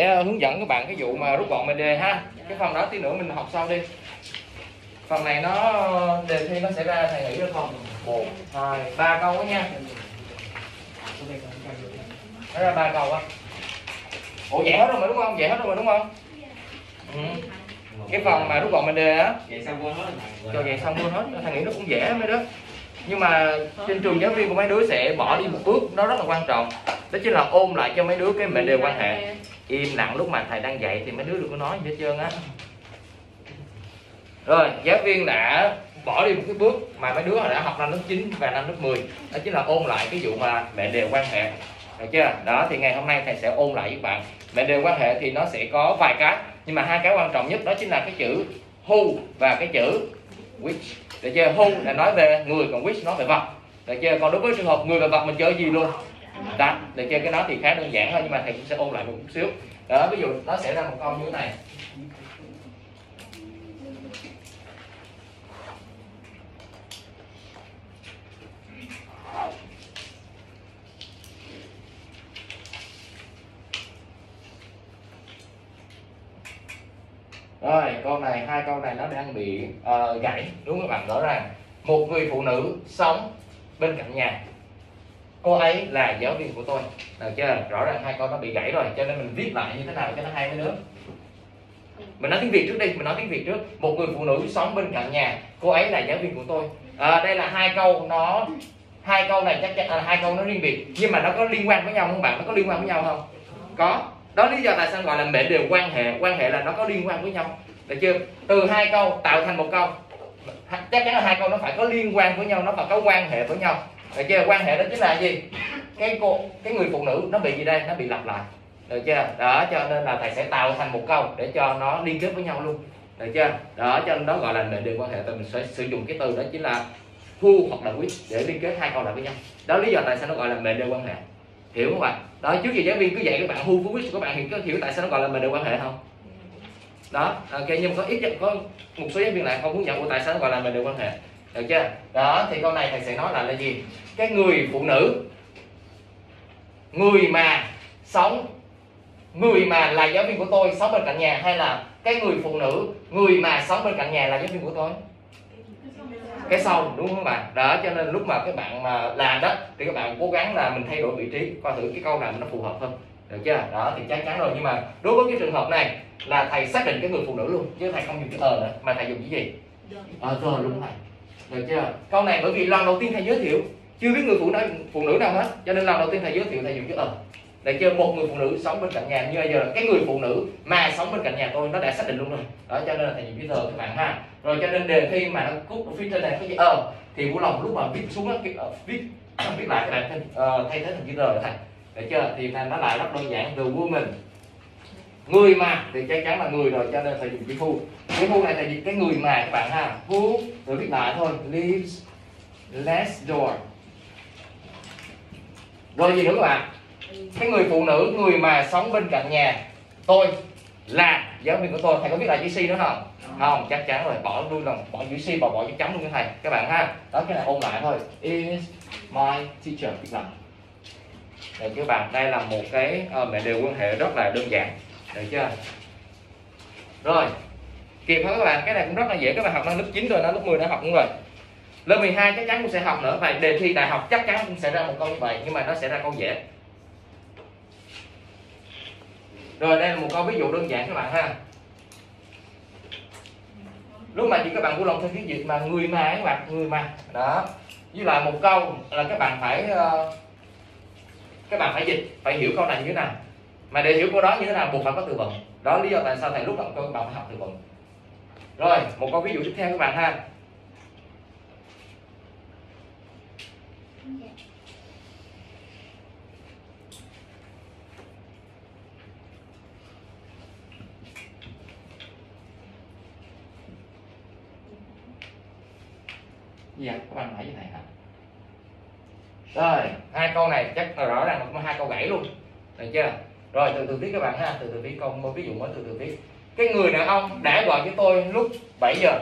Sẽ hướng dẫn các bạn cái vụ mà rút gọn md ha. Cái phần đó tí nữa mình học sau đi. Phần này nó đề thi nó sẽ ra, thầy nghĩ được không? 1, 2, 3 câu đó nha. Nó ra 3 câu á. Ủa dễ hết rồi mà đúng không? Dễ hết rồi mà đúng không? Ừ. Cái phần mà rút gọn md á, vậy xong quên hết rồi. cho vậy xong quên hết. Thầy nghĩ nó cũng dễ mấy đó. Nhưng mà trên trường giáo viên của mấy đứa sẽ bỏ đi một bước nó rất là quan trọng. Đó chính là ôn lại cho mấy đứa cái mệnh đề quan hệ. Im lặng lúc mà thầy đang dạy thì mấy đứa đừng có nói gì hết trơn á. Rồi, giáo viên đã bỏ đi một cái bước mà mấy đứa họ đã học năm lớp 9 và năm lớp 10. Đó chính là ôn lại cái vụ mà mệnh đề quan hệ. Được chưa? Đó thì ngày hôm nay thầy sẽ ôn lại với các bạn. Mệnh đề quan hệ thì nó sẽ có vài cái, nhưng mà hai cái quan trọng nhất đó chính là cái chữ who và cái chữ which. Được chưa? Who là nói về người, còn which nói về vật. Được chưa? Còn đối với trường hợp người và vật mình chơi gì luôn? Đó, được chưa? Cái đó thì khá đơn giản thôi, nhưng mà thầy cũng sẽ ôn lại một chút xíu. Đó, ví dụ nó sẽ ra một câu như thế này. Rồi, câu này, hai câu này nó đang bị gãy, đúng không các bạn? Rõ ràng một người phụ nữ sống bên cạnh nhà, cô ấy là giáo viên của tôi. Được chưa? Rõ ràng hai câu nó bị gãy rồi, cho nên mình viết lại như thế nào cho nó hay mấy đứa. Mình nói tiếng Việt trước đi, mình nói tiếng Việt trước. Một người phụ nữ sống bên cạnh nhà, cô ấy là giáo viên của tôi. Đây là hai câu, hai câu này chắc chắn là hai câu nó riêng biệt, nhưng mà nó có liên quan với nhau không bạn? Nó có liên quan với nhau không? Có. Đó lý do tại sao gọi là mệnh đề quan hệ. Quan hệ là nó có liên quan với nhau. Được chưa? Từ hai câu tạo thành một câu. Chắc chắn là hai câu nó phải có liên quan với nhau, nó phải có quan hệ với nhau. Được chưa? Quan hệ đó chính là gì? Cái người phụ nữ nó bị gì đây? Nó bị lặp lại. Được chưa? Đó, cho nên là thầy sẽ tạo thành một câu để cho nó liên kết với nhau luôn. Được chưa? Đó, cho nên đó gọi là mệnh đề quan hệ. Thì mình sẽ sử dụng cái từ đó chính là who hoặc là which để liên kết hai câu lại với nhau. Đó lý do tại sao nó gọi là mệnh đề quan hệ. Hiểu không bạn? Đó, trước giờ giáo viên cứ dạy các bạn who với which, các bạn hiểu tại sao nó gọi là mệnh đề quan hệ không? Đó, ok, nhưng mà có một số giáo viên lại không hướng dẫn tại sao nó gọi là mệnh đề quan hệ. Được chưa? Đó, thì câu này thầy sẽ nói là gì? Cái người phụ nữ, người mà là giáo viên của tôi sống bên cạnh nhà, hay là cái người phụ nữ, người mà sống bên cạnh nhà là giáo viên của tôi? Cái sau, đúng không các bạn? Đó, cho nên lúc mà các bạn mà làm đó thì các bạn cố gắng là mình thay đổi vị trí, coi thử cái câu nào nó phù hợp hơn. Được chưa? Đó thì chắc chắn rồi, nhưng mà đối với cái trường hợp này là thầy xác định cái người phụ nữ luôn, chứ thầy không dùng cái nữa, mà thầy dùng cái gì? Rồi luôn thầy. Được chưa? Câu này bởi vì lần đầu tiên thầy giới thiệu, chưa biết người phụ nữ nào hết, cho nên lần đầu tiên thầy giới thiệu thầy dùng cái Được chưa? Một người phụ nữ sống bên cạnh nhà, như bây giờ là cái người phụ nữ mà sống bên cạnh nhà tôi, nó đã xác định luôn rồi. Đó, cho nên là thầy dùng cái các bạn ha. Rồi cho nên đề thi mà nó cút ở phía trên này có gì thì Vũ Long lúc mà viết xuống đó, viết lại các bạn thay thế thành chữ R thầy. Được chưa? Thì nó lại rất đơn giản. The woman, người mà thì chắc chắn là người rồi, cho nên phải dùng chữ who. Cái who này là cái người mà các bạn ha. Who rồi viết lại thôi. Lives next door. Rồi gì nữa các bạn? Cái người phụ nữ, người mà sống bên cạnh nhà tôi là giáo viên của tôi. Thầy có viết lại chữ C nữa không? Không, chắc chắn rồi, bỏ luôn lòng, bỏ chữ C, bỏ chữ chấm luôn cho thầy các bạn ha. Đó, cái này ôn lại thôi. Is my teacher, viết lại. Được các bạn, đây là một cái mệnh đề quan hệ rất là đơn giản. Được chưa? Rồi, kịp hết các bạn, cái này cũng rất là dễ, các bạn học năm lớp 9 rồi, năm lớp 10 đã học cũng rồi. Lớp 12 chắc chắn cũng sẽ học nữa, và đề thi đại học chắc chắn cũng sẽ ra một câu như vậy, nhưng mà nó sẽ ra câu dễ. Rồi đây là một câu ví dụ đơn giản các bạn ha. Lúc mà chỉ các bạn vui lòng thêm cái gì mà người mà các bạn, người mà. Đó. Với lại một câu là các bạn phải dịch, phải hiểu câu này như thế nào. Mà để hiểu câu đó như thế nào buộc phải có từ vựng. Đó lý do tại sao thầy lúc đầu câu các bạn phải học từ vựng. Rồi, một câu ví dụ tiếp theo các bạn ha. Dạ, các bạn hỏi với thầy hả? Rồi, hai câu này chắc là rõ ràng là hai câu gãy luôn. Được chưa? Rồi, từ viết các bạn ha, từ viết câu ví dụ mới từ viết. Cái người đàn ông đã gọi cho tôi lúc 7 giờ.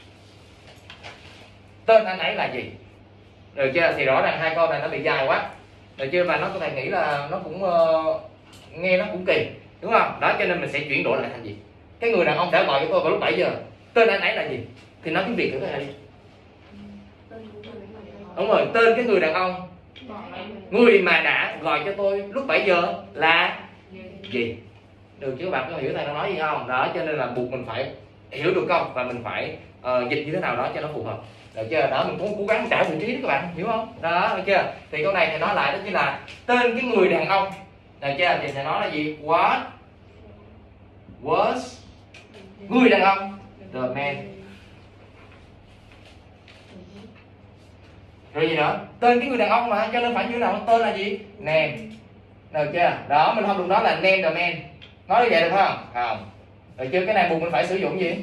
Tên anh ấy là gì? Được chưa? Thì rõ ràng hai câu này nó bị dài quá. Được chưa? Và nó có thể nghĩ là nó cũng nghe nó cũng kỳ. đúng không? Đó cho nên mình sẽ chuyển đổi lại thành gì? Cái người đàn ông đã gọi cho tôi vào lúc 7 giờ, tên anh ấy là gì? Thì nói tiếng Việt thử coi đi. Đúng rồi, tên cái người đàn ông, người mà đã gọi cho tôi lúc 7 giờ là gì? Được chứ, các bạn có hiểu thầy đang nói gì không? Đó cho nên là buộc mình phải hiểu được câu và mình phải dịch như thế nào đó cho nó phù hợp. Được chưa? Đó mình cũng cố gắng trả vị trí đó các bạn, hiểu không? Đó, được chưa? Thì câu này thầy nói lại đó chính là tên cái người đàn ông. Được chưa? Thì thầy nói là gì? What was người đàn ông, the man. Rồi gì nữa? Tên cái người đàn ông mà, cho nên phải như thế nào? Tên là gì? Name. Được chưa? Đó mình không được nói là name the man. Nói như vậy được không? Không. Được chưa? Cái này buộc mình phải sử dụng gì?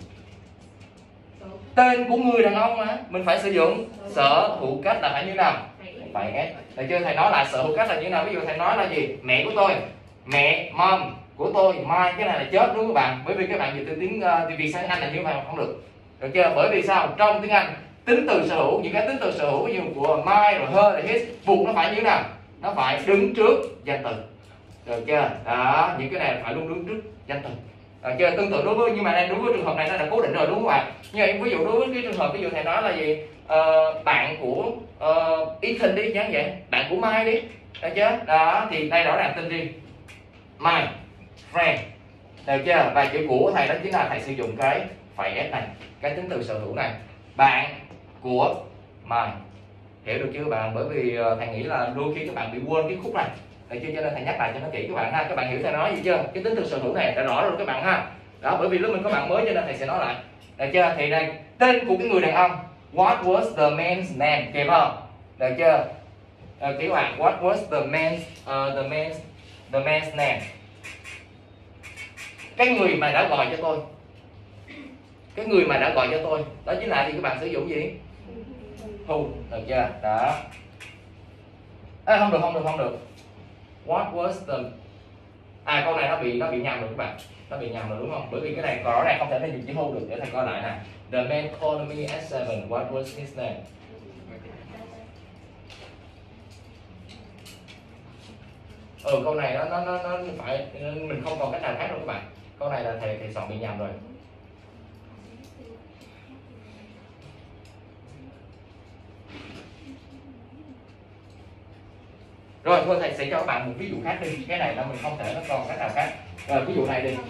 Tên của người đàn ông mà mình phải sử dụng sở hữu cách là phải như nào? Phải S. Được chưa? Thầy nói lại sở hữu cách là như nào? Ví dụ thầy nói là gì? Mẹ của tôi, mẹ mom của tôi, my, cái này là chết đúng không các bạn? Bởi vì các bạn dịch từ tiếng Việt sang Anh là như vậy không được. Được chưa? Bởi vì sao? Trong tiếng Anh tính từ sở hữu, những cái tính từ sở hữu ví dụ của my rồi her rồi his buộc nó phải như thế nào? Nó phải đứng trước danh từ. Được chưa? Đó, những cái này phải luôn đứng trước danh từ. Được chưa? Tương tự đối với, nhưng mà đây đối với trường hợp này nó đã cố định rồi đúng không ạ? Như vậy ví dụ đối với cái trường hợp ví dụ thầy nói là gì? Bạn của Ethan đi chẳng vậy, bạn của Mai đi. Được chưa? Đó thì đây rõ ràng tên riêng. My friend. Được chưa? Và chữ của thầy đó chính là thầy sử dụng cái phẩy S này, cái tính từ sở hữu này. Bạn của My. Hiểu được chưa bạn? Bởi vì thầy nghĩ là đôi khi các bạn bị quên cái khúc này. Được chưa? Cho nên thầy nhắc lại cho nó kỹ các bạn ha. Các bạn hiểu thầy nói gì chưa? Cái tính từ sở hữu này đã rõ rồi các bạn ha. Đó, bởi vì lúc mình có bạn mới cho nên thầy sẽ nói lại. Được chưa? Thì đây tên của cái người đàn ông. What was the man's name? Kịp không? Được chưa? Các bạn, what was the man's name? Cái người mà đã gọi cho tôi. Cái người mà đã gọi cho tôi, đó chính là thì các bạn sử dụng gì? Who. Được chưa? Đó. Không được. What was the câu này nó bị nhầm rồi các bạn. Nó bị nhầm rồi đúng không? Bởi vì cái này rõ ràng không thể dùng chữ who được. Để thầy coi lại nè. The man called me at 7. What was his name? Câu này nó phải, mình không còn cách nào khác đâu các bạn. Câu này là thầy soạn bị nhầm rồi. Rồi thôi thầy sẽ cho các bạn một ví dụ khác đi. Cái này là mình không thể nó còn cách nào khác. Rồi ví dụ này đi.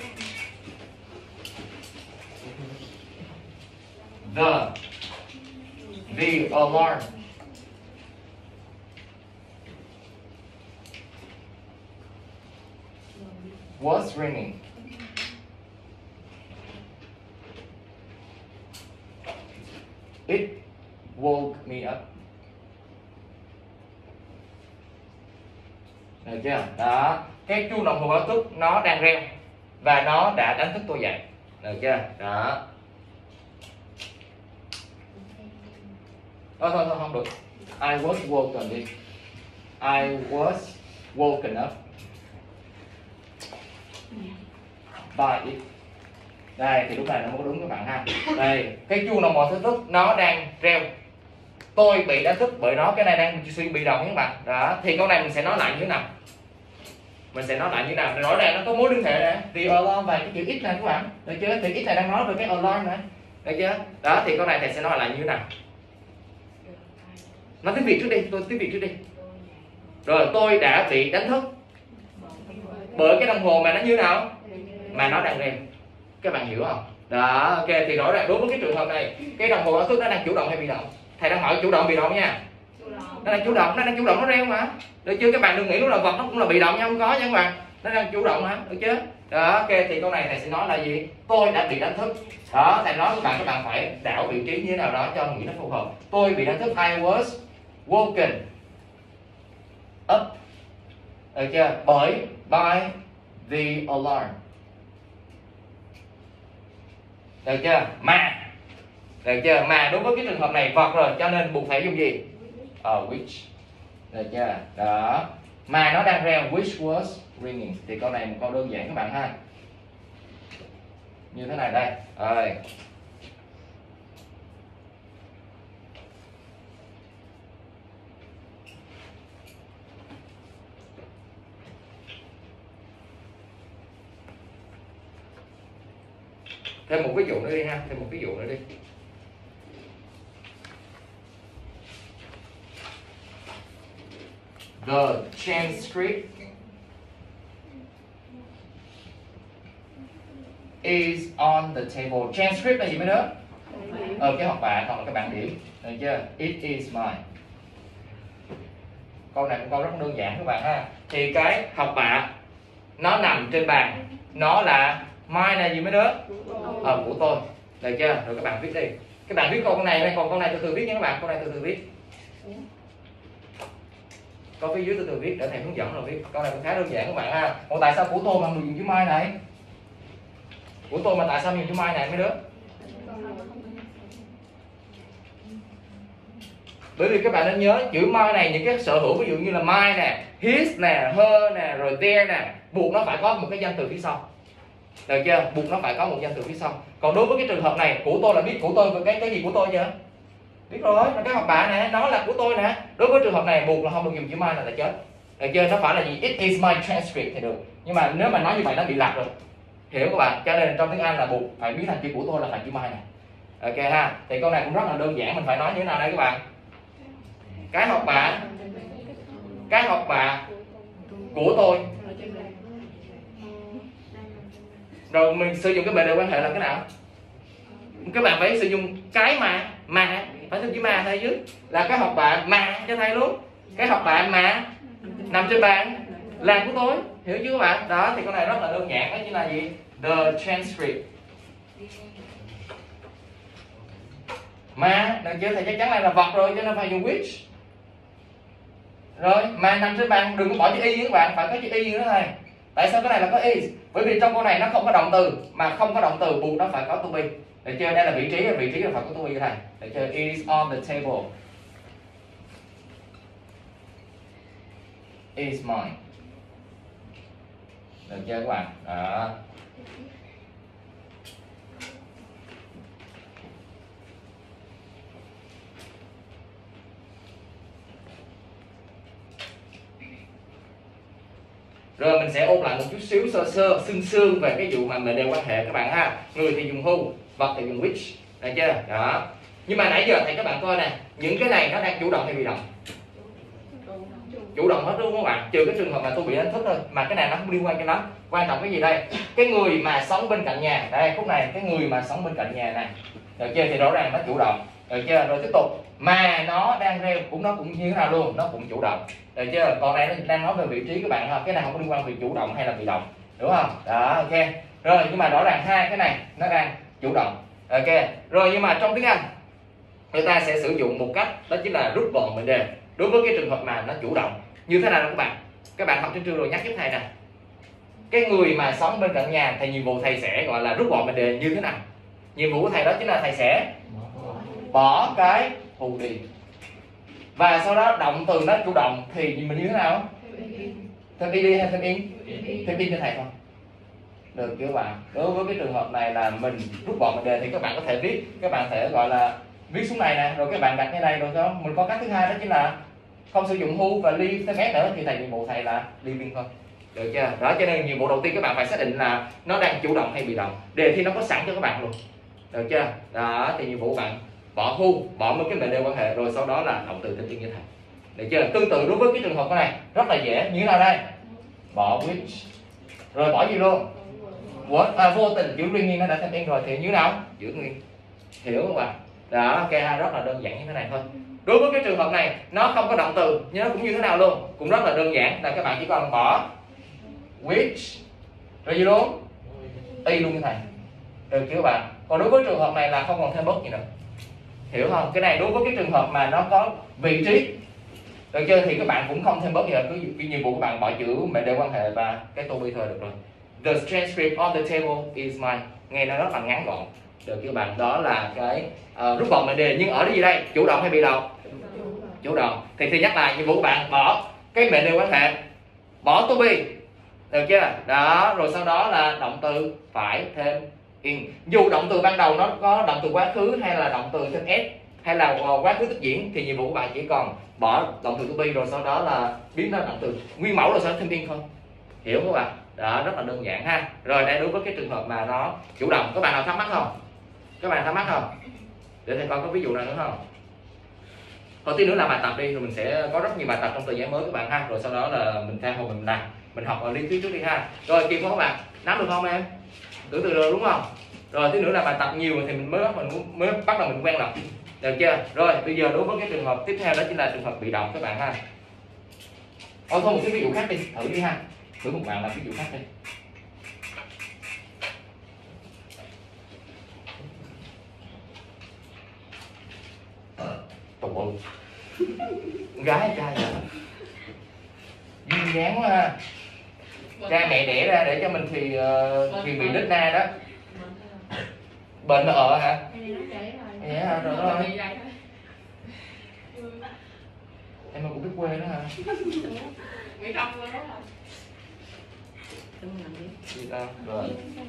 The alarm was ringing. It woke me up. Được chưa? Đó, cái chuông đồng hồ báo thức nó đang reo và nó đã đánh thức tôi dậy. Được chưa? Đó. Thôi không được. I was woken đi. I was woken up by it. Đây thì lúc này nó mới có đúng các bạn ha. Đây, cái chuông đồng hồ báo thức nó đang reo. Tôi bị đánh thức bởi nó, cái này đang suy bị động các bạn. Đó, thì câu này mình sẽ nói lại như thế nào? Mình sẽ nói lại như thế nào? Rõ ràng nó có mối liên hệ nè, the alarm và cái chữ x này các bạn. Được chưa? Thì x này đang nói về cái alarm này. Được chưa? Đó thì câu này thầy sẽ nói lại như thế nào? Nói tiếng Việt trước đi, tiếng Việt trước đi. Rồi tôi đã bị đánh thức bởi cái đồng hồ mà nó như nào? Mà nó đang reo. Các bạn hiểu không? Đó, ok thì rõ ràng đối với cái trường hợp này, cái đồng hồ báo thức nó đang chủ động hay bị động? Thầy đang hỏi chủ động bị động nha. Nó đang chủ động, nó reo mà. Được chưa? Các bạn đừng nghĩ lúc là vật nó cũng là bị động nha, không có nha các bạn. Nó đang chủ động mà, được chưa? Đó, ok thì câu này thầy sẽ nói là gì? Tôi đã bị đánh thức. Đó, thầy nói các bạn phải đảo vị trí như thế nào đó cho nghĩ nó phù hợp. Tôi bị đánh thức, I was woken up. Được chưa? By the alarm. Được chưa? Mà. Được chưa? Mà đối với cái trường hợp này vật rồi cho nên buộc phải dùng gì? Which. Được chưa? Đó. Mà nó đang reo, which was ringing. Thì câu này một câu đơn giản các bạn ha. Như thế này đây. Rồi. Thêm một ví dụ nữa đi ha, thêm một ví dụ nữa đi. The transcript is on the table. Transcript là gì mấy đứa? Cái học bạ hoặc là cái bảng điểm, được chưa? It is mine. Câu này cũng câu rất đơn giản các bạn ha. Thì cái học bạ nó nằm trên bàn, nó là mine là gì mấy đứa? Của tôi, được chưa? Rồi các bạn viết đi. Các bạn viết câu này, còn câu này từ từ viết nha các bạn. Câu này từ từ viết. Câu phía dưới từ từ viết để thầy hướng dẫn rồi viết. Câu này cũng khá đơn giản các bạn ha. Còn tại sao của tôi mà dùng chữ mine này? Của tôi mà tại sao dùng chữ mine này mấy đứa? Bởi vì các bạn nên nhớ chữ mine này, những cái sở hữu ví dụ như là mine nè, his nè, her nè, rồi their nè, buộc nó phải có một cái danh từ phía sau, được chưa? Buộc nó phải có một danh từ phía sau. Còn đối với cái trường hợp này, của tôi là biết của tôi với cái gì của tôi chưa? Biết rồi, là cái học bạ nè, nó là của tôi nè. Đối với trường hợp này buộc là không được dùng chữ mine là chết, được chưa? Nó phải là gì? It is my transcript thì được. Nhưng mà nếu mà nói như vậy nó bị lặp rồi, hiểu các bạn? Cho nên trong tiếng Anh là buộc phải biến thành chữ của tôi là phải chữ mine này. Ok ha. Thì câu này cũng rất là đơn giản, mình phải nói như thế nào đây các bạn? Cái học bạ của tôi, rồi mình sử dụng cái mệnh đề quan hệ là cái nào? Các bạn phải sử dụng cái mà phải thêm chữ mà thầy chứ, là cái học bạ mà cho thầy luôn. Cái học bạ mà nằm trên bàn là của tôi, hiểu chưa các bạn? Đó, thì câu này rất là đơn giản, đó chính là gì? The transcript. Mà được chưa? Thầy chắc chắn này là vật rồi cho nên phải dùng which. Rồi mà nằm trên bàn đừng có bỏ chữ y các bạn, phải có chữ y nữa thầy. Tại sao cái này là có is? Bởi vì trong câu này nó không có động từ, mà không có động từ buộc nó phải có to be. Được chưa? Đây là vị trí là phải có to be thầy. Được chưa? It is on the table. Is mine. Được chưa các bạn? Đó. Rồi mình sẽ ôn lại một chút xíu sương về cái vụ mà mệnh đề quan hệ các bạn ha. Người thì dùng who, vật thì dùng which, được chưa? Đó. Nhưng mà nãy giờ thầy các bạn coi nè, những cái này nó đang chủ động hay bị động? Chủ động hết đúng không các bạn? Trừ cái trường hợp mà tôi bị đánh thức thôi, mà cái này nó không liên quan cho lắm. Quan trọng cái gì đây? Cái người mà sống bên cạnh nhà. Đây khúc này, cái người mà sống bên cạnh nhà này. Được chưa? Thì rõ ràng nó chủ động. Được chưa? Rồi tiếp tục. Mà nó đang reo nó cũng như thế nào luôn, nó cũng chủ động. Được chưa? Còn này nó đang nói về vị trí các bạn ha. Cái này không có liên quan về chủ động hay là bị động, đúng không? Đó, ok. Rồi nhưng mà rõ ràng hai cái này nó đang chủ động. Ok. Rồi nhưng mà trong tiếng Anh người ta sẽ sử dụng một cách, đó chính là rút gọn mệnh đề đối với cái trường hợp mà nó chủ động. Như thế nào các bạn? Các bạn học trên trường rồi nhắc giúp thầy nè. Cái người mà sống bên cạnh nhà thì nhiệm vụ thầy sẽ gọi là rút gọn mệnh đề như thế nào? Nhiệm vụ của thầy đó chính là thầy sẽ bỏ cái who đi. Và sau đó động từ nó chủ động thì mình như thế nào? Thêm đi hay thêm in? Thêm in cho thầy không? Được chưa các bạn? Đối với cái trường hợp này là mình rút gọn mệnh đề thì các bạn có thể viết, các bạn thể gọi là viết xuống này nè, rồi các bạn đặt cái này, rồi đó mình có cách thứ hai đó chính là không sử dụng who và leave thêm s nữa, thì thầy nhiệm vụ thầy là leaving thôi. Được chưa? Đó, cho nên nhiệm vụ đầu tiên các bạn phải xác định là nó đang chủ động hay bị động. Đề thi nó có sẵn cho các bạn luôn. Được chưa? Đó, thì nhiệm vụ bạn bỏ who, bỏ một cái mệnh đề quan hệ, rồi sau đó là động từ thêm in cho thầy. Được chưa? Tương tự đối với cái trường hợp cái này rất là dễ, như thế nào đây? Bỏ which, rồi bỏ gì luôn? Vô tình chữ nguyên nó đã thêm in rồi thì như thế nào? Giữ nguyên. Hiểu không bạn? Đó, ok ha, rất là đơn giản như thế này thôi. Đối với cái trường hợp này nó không có động từ, nhớ cũng như thế nào luôn, cũng rất là đơn giản, là các bạn chỉ cần bỏ which rồi gì luôn? Y luôn như thầy. Được chưa các bạn? Còn đối với trường hợp này là không còn thêm bất gì nữa. Hiểu không? Cái này đối với cái trường hợp mà nó có vị trí, được chưa, thì các bạn cũng không thêm bất gì, cứ nhiệm vụ các bạn bỏ chữ mệnh đề quan hệ và cái to be thôi được rồi. The transcript on the table is mine. Nghe nó rất là ngắn gọn. Được chưa các bạn? Đó là cái rút gọn mệnh đề. Nhưng ở cái gì đây? Chủ động hay bị động? Chủ động. Thì nhắc lại nhiệm vụ các bạn bỏ cái mệnh đề quan hệ, bỏ to be, được chưa? Đó, rồi sau đó là động từ phải thêm in. Dù động từ ban đầu nó có động từ quá khứ hay là động từ thêm s hay là quá khứ tiếp diễn, thì nhiệm vụ của bạn chỉ còn bỏ động từ to be, rồi sau đó là biến ra động từ nguyên mẫu, rồi sau đó thêm in thôi. Hiểu không các bạn? Đó, rất là đơn giản ha. Rồi đây đối với cái trường hợp mà nó chủ động, các bạn nào thắc mắc không? Các bạn thắc mắc không? Để thầy coi có ví dụ nào nữa không? Còn tí nữa làm bài tập đi, rồi mình sẽ có rất nhiều bài tập trong thời gian mới các bạn ha. Rồi sau đó là mình theo hồi mình làm, mình học ở lý thuyết trước đi ha. Rồi kịp không các bạn? Nắm được không em? Tưởng tượng được đúng không? Rồi tí nữa làm bài tập nhiều thì mình mới bắt đầu mình quen rồi. Được chưa? Rồi bây giờ đối với cái trường hợp tiếp theo đó chính là trường hợp bị động các bạn ha. Thôi một cái ví dụ khác đi, thử đi ha. Thử một bạn làm ví dụ khác đi. Trời ơi, gái hay trai vậy? Duyên dáng quá ha. Cha mẹ đẻ ra để cho mình thì bị đít na đó. Bệnh ở hả? Vậy hả? Rồi đó. Em cũng biết quê đó hả? Người trong luôn đó. Gì ta? Rồi.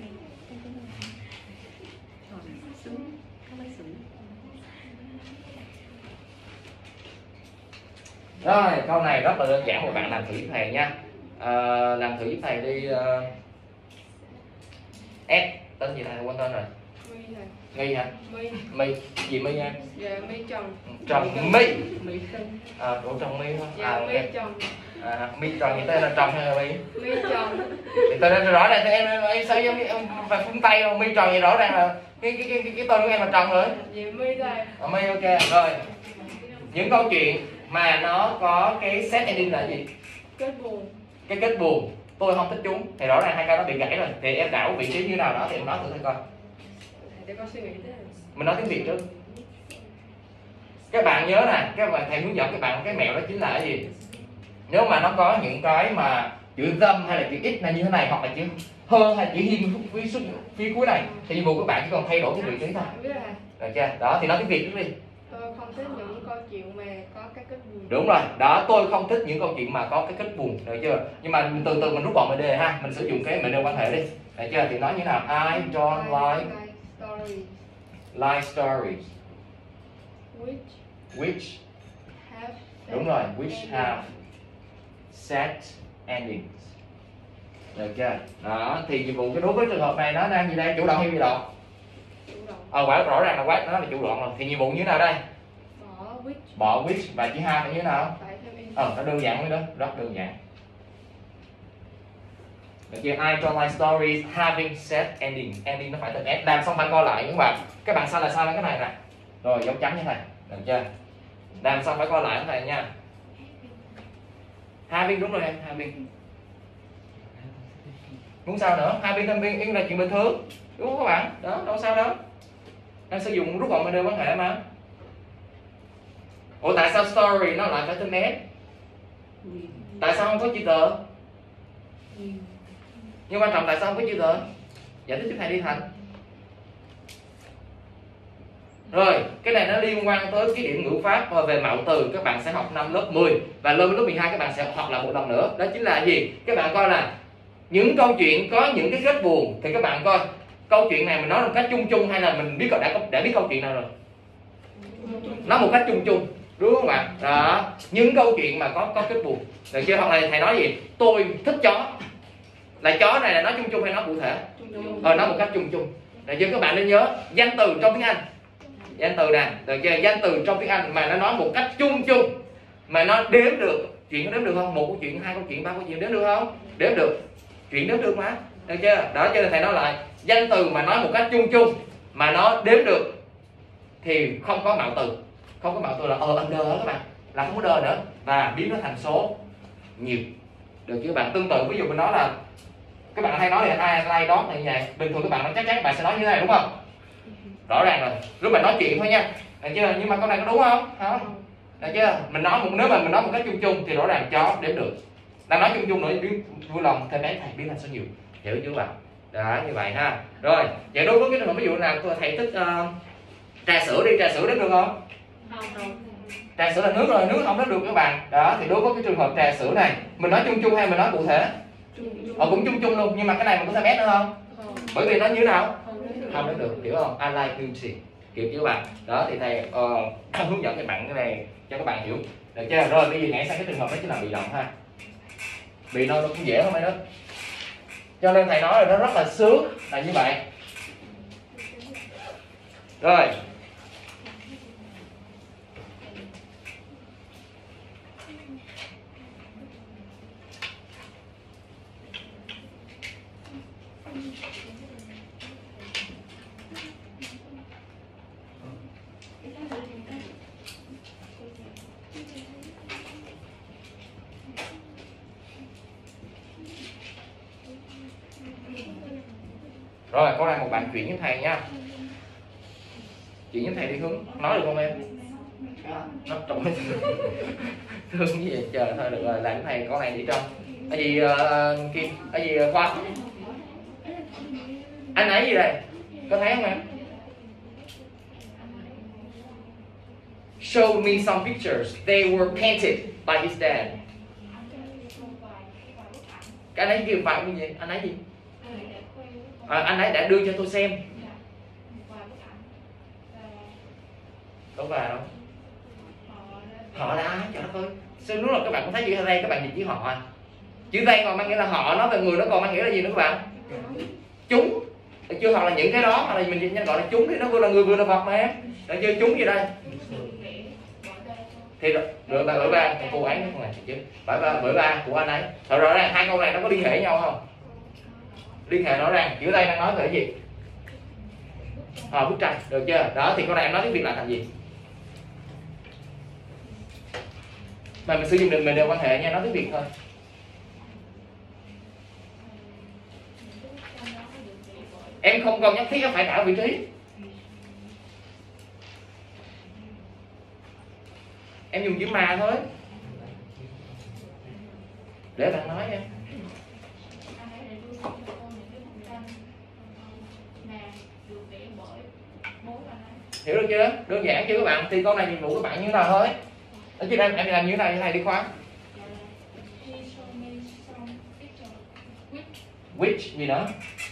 Rồi, câu này rất là đơn giản, một bạn làm thử với thầy nha. Làm thử với thầy đi. S, tên gì thầy quên tên rồi? Nghi hả? My. Gì My nha? Dạ, My Trần. Trần My. My Trần. Ủa Trần My hả? Dạ, My Trần. My Trần thì tên là Trần hay là My? My Trần. Thì tên rõ ràng thì em sao em phải phun tay không? My Trần thì rõ ràng là cái tên của em là Trần rồi. Dạ, My đây. My ok rồi. Những câu chuyện mà nó có cái set ending là gì? Kết buồn. Cái kết buồn, tôi không thích chúng thì rõ ràng hai cái nó bị gãy rồi, thì em đảo vị trí như nào đó thì em nói thử coi. Để con suy nghĩ thế. Mình nói tiếng Việt trước. Các bạn nhớ nè, các bạn thầy hướng dẫn các bạn cái mẹo đó chính là cái gì? Nếu mà nó có những cái mà chữ dâm hay là chữ x là như thế này, hoặc là chữ hơn hay chữ hiên phía cuối này, thì nhiệm vụ các bạn chỉ còn thay đổi cái vị trí thôi. Được chưa? Đó thì nói tiếng Việt trước đi. Tôi không thích những câu chuyện mà có cái kết buồn. Đúng rồi, đó, tôi không thích những câu chuyện mà có cái kết buồn, được chưa? Nhưng mà mình từ từ mình rút gọn mệnh đề ha, mình sử dụng cái mệnh đề quan hệ đi, được chưa? Thì nói như thế nào? I don't like stories which have đúng rồi, which have sad endings. Được chưa? Đó, thì nhiệm vụ cái đối với trường hợp này nó đang gì đây? Chủ động hay bị động? chủ động. Quả rõ ràng là quá nó là chủ động rồi. Thì nhiệm vụ như thế nào đây? Bỏ which và chữ have như thế nào? Nó đơn giản mới đó, rất đơn giản. Được chưa? I don't like stories having sad ending. Ending nó phải tên S. Làm xong phải coi lại các bạn. Các bạn sai là sai cái này nè. Rồi dấu chấm như thế này. Được chưa? Làm xong phải coi lại cái này nha. Having đúng rồi em, having. Muốn sao nữa? Having yên là chuyện bình thường. Đúng không các bạn? Đó, đâu sao đâu. Em sử dụng rút gọn mệnh đề quan hệ mà. Ủa tại sao story nó lại phải tên S? Tại sao không có chữ tờ? Nhưng quan trọng tại sao không có chữ tờ? Giải thích giúp thầy đi Thành. Rồi, cái này nó liên quan tới cái điểm ngữ pháp về mạo từ, các bạn sẽ học năm lớp 10 và lên lớp 12 các bạn sẽ học lại một lần nữa. Đó chính là gì? Các bạn coi là những câu chuyện có những cái kết buồn thì các bạn coi câu chuyện này mình nói một cách chung chung hay là mình biết đã biết câu chuyện nào rồi. Nói một cách chung chung, đúng không bạn? Đó, những câu chuyện mà có kết buồn. Được chưa? Hoặc là thầy nói gì? Tôi thích chó. Là chó này là nói chung chung hay nói cụ thể? Nói một cách chung chung. Được chưa? Các bạn nên nhớ danh từ trong tiếng Anh. Danh từ nè, được chưa? Danh từ trong tiếng Anh mà nó nói một cách chung chung mà nó đếm được. Chuyện nó đếm được không? Một câu chuyện, hai câu chuyện, ba câu chuyện đếm được không? Đếm được. Chuyện đếm được mà. Được chưa? Đó cho nên thầy nói lại, danh từ mà nói một cách chung chung mà nó đếm được thì không có mạo từ. Không có mạo từ là under đó các bạn, là không có đơ nữa và biến nó thành số nhiều. Được chưa các bạn? Tương tự ví dụ mình nói là các bạn hay nói là ai like đó như vậy, bình thường các bạn nói chắc chắn các bạn sẽ nói như thế này đúng không? Rõ ràng rồi, lúc mà nói chuyện thôi nha. Được chưa? Nhưng mà câu này có đúng không? Không. Được chưa? Nếu mà mình nói một cách chung chung thì rõ ràng chó đếm được. Đang nói chung chung nữa vui lòng thêm bé thầy biến thành số nhiều. Hiểu chưa bạn? Đó như vậy ha. Rồi, vậy đối với cái trường hợp ví dụ nào thầy thích trà sữa đi, trà sữa đếm được không? Không. Trà sữa là nước rồi, nước không đếm được các bạn. Đó thì đối với cái trường hợp trà sữa này, mình nói chung chung hay mình nói cụ thể? Cũng chung chung luôn, nhưng mà cái này mình có thêm S nữa không? Bởi vì nó như thế nào? Không đếm được, hiểu không? I like music. Hiểu chưa bạn? Đó thì thầy hướng dẫn các bạn cái này cho các bạn hiểu. Được chưa? Rồi bây giờ nhảy sang cái trường hợp đó chính là bị động ha. Bị nó cũng dễ không mấy đó. Cho nên thầy nói là nó rất là sướng là như vậy. Rồi. Rồi, câu này một bạn chuyển với thầy nha. Chuyển với thầy đi Hướng. Nói được không em? Nó trông thương cái gì chờ thôi được rồi, làm cái thầy câu này đi trong. Cái gì Kim? Cái gì Khoa? Anh ấy gì đây? Có thấy không em? Show me some pictures. They were painted by his dad. Cái anh ấy kêu phải cái gì? Anh ấy gì? Anh ấy đã đưa cho tôi xem. Đâu vào đâu? Họ là ai? Trời đất ơi. Sao lúc là các bạn có thấy chữ ở đây các bạn nhìn chữ họ à? Chữ đây còn mang nghĩa là họ, nói về người nó còn mang nghĩa là gì nữa các bạn? Chúng. Được chưa? Hoặc là những cái đó, hoặc là mình gọi là chúng thì nó vừa là người vừa là vật mà em. Được chưa? Chúng gì đây? Thì rồi bạn ba cô ấy không này chứ. Bởi ba của anh ấy. Rồi rõ ràng hai câu này nó có liên hệ với nhau không? Liên hệ rõ ràng. Chữ đây đang nói về cái gì? Bức tranh, được chưa? Đó thì câu này em nói tiếng Việt là thành gì? Mà mình sử dụng được mình đều quan hệ nha, nói tiếng Việt thôi. Em không cần nhất thiết phải trả vị trí. Em dùng chữ mà thôi. Để bạn nói em. Hiểu được chưa? Đơn giản chưa các bạn? Thì câu này nhiệm vụ các bạn như thế nào thôi. Ở trên em làm như thế này đi Khoa. Which gì đó.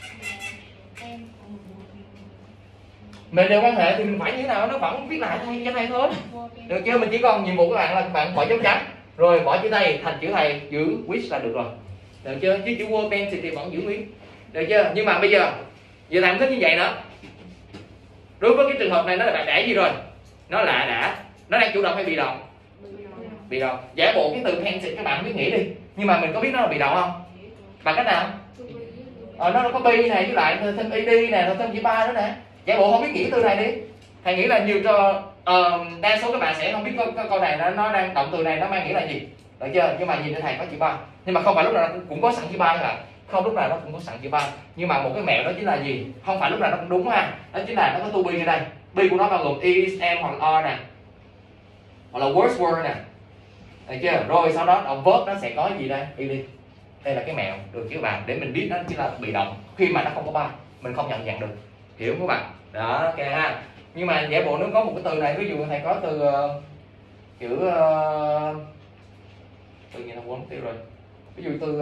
Mình đều quan hệ thì mình phải như thế nào nó vẫn viết lại thay cho thầy thôi. Được chưa? Mình chỉ còn nhiệm vụ các bạn là các bạn bỏ dấu chấm rồi bỏ chữ thầy thành chữ thầy, chữ which là được rồi. Được chưa? Chứ chữ word pen thì vẫn giữ nguyên. Được chưa? Nhưng mà bây giờ thầy không thích như vậy nữa. Đối với cái trường hợp này nó là đã gì rồi? Nó đang chủ động hay bị động? Bị động. Giả bộ cái từ painted các bạn biết nghĩ đi. Nhưng mà mình có biết nó là bị động không? Bằng cách nào? Nó có be này với lại thêm ed nè, rồi thêm chữ ba nữa nè. Giả bộ không biết nghĩ từ này đi. Thầy nghĩ là nhiều cho đa số các bạn sẽ không biết câu này nó đang động từ này nó mang nghĩa là gì. Được chưa? Nhưng mà nhìn thấy thầy có chữ ba. Nhưng mà không phải lúc nào nó cũng có sẵn chữ ba các bạn. Không lúc nào nó cũng có sẵn chữ ba. Nhưng mà một cái mẹo đó chính là gì? Không phải lúc nào nó cũng đúng ha. Đó chính là nó có to be ở đây. Be của nó bao gồm is, am hoặc are nè. Hoặc là words were nè. Được chưa? Rồi sau đó động verb nó sẽ có gì đây? Ed. Đây là cái mẹo được chứ các bạn, để mình biết nó chỉ là bị động khi mà nó không có ba, mình không nhận dạng được. Hiểu không các bạn? Đó, ok ha. Nhưng mà giả bộ nếu có một cái từ này, ví dụ thầy có từ chữ tự nhiên nó quên mất tiêu rồi. Ví dụ từ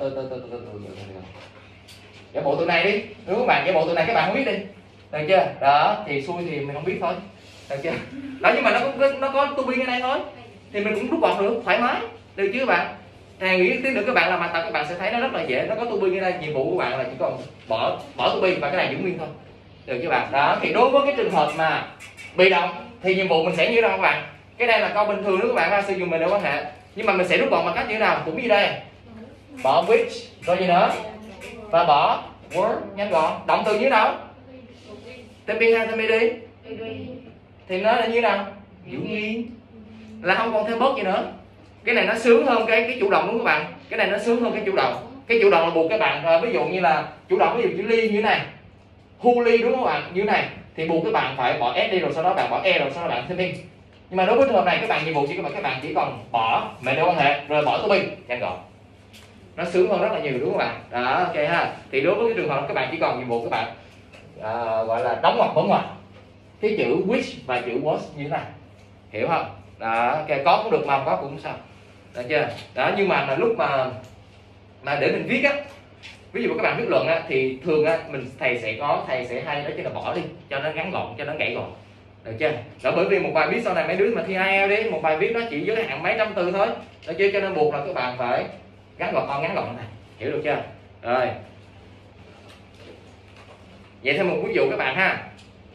giả bộ từ này đi, nếu các bạn giả bộ từ này các bạn không biết đi. Được chưa? Đó, thì xui thì mình không biết thôi. Được chưa? Đó, nhưng mà nó có to be ở đây thôi. Thì mình cũng rút gọn được, thoải mái. Được chứ các bạn? Thầy nghĩ tí nữa các bạn làm bài tập các bạn sẽ thấy nó rất là dễ, nó có to be ở đây, nhiệm vụ của bạn là chỉ còn bỏ to be và cái này giữ nguyên thôi. Được chứ bạn? Đó, thì đối với cái trường hợp mà bị động thì nhiệm vụ mình sẽ như thế nào các bạn? Cái đây là câu bình thường nếu các bạn ra sử dụng mình để quan hệ. Nhưng mà mình sẽ rút gọn bằng cách như thế nào? Cũng như đây. Bỏ which rồi gì nữa? Và bỏ word nhanh gọn. Động từ như thế nào? Thêm be hay thêm ed? Thì nó là như thế nào? Giữ nguyên. Là không còn thêm bớt gì nữa. Cái này nó sướng hơn cái chủ động đúng không các bạn? Cái này nó sướng hơn cái chủ động. Cái chủ động là buộc các bạn ví dụ như là chủ động ví dụ chữ ly như thế này, who ly đúng không các bạn? Như thế này thì buộc các bạn phải bỏ s đi rồi sau đó bạn bỏ e rồi sau đó bạn thêm in. Nhưng mà đối với trường hợp này các bạn nhiệm vụ các bạn chỉ còn bỏ mệnh đề quan hệ rồi bỏ to be nhanh gọn. Nó sướng hơn rất là nhiều đúng không các bạn? Đó, ok ha. Thì đối với cái trường hợp các bạn chỉ còn nhiệm vụ các bạn gọi là đóng ngoặc mở ngoặc cái chữ which và chữ was như thế này. Hiểu không? Đó, ok, có cũng được mà không có cũng không sao. Được chưa? Đó, nhưng mà lúc mà để mình viết á, ví dụ các bạn viết luận á thì thường á thầy sẽ hay đó chính là bỏ đi cho nó ngắn gọn, cho nó gãy gọn. Được chưa? Đó, bởi vì một bài viết sau này mấy đứa mà thi IELTS đi, một bài viết nó chỉ giới hạn mấy trăm từ thôi. Được chưa? Cho nên buộc là các bạn phải ngắn gọn này. Hiểu được chưa? Rồi. Vậy thêm một ví dụ các bạn ha.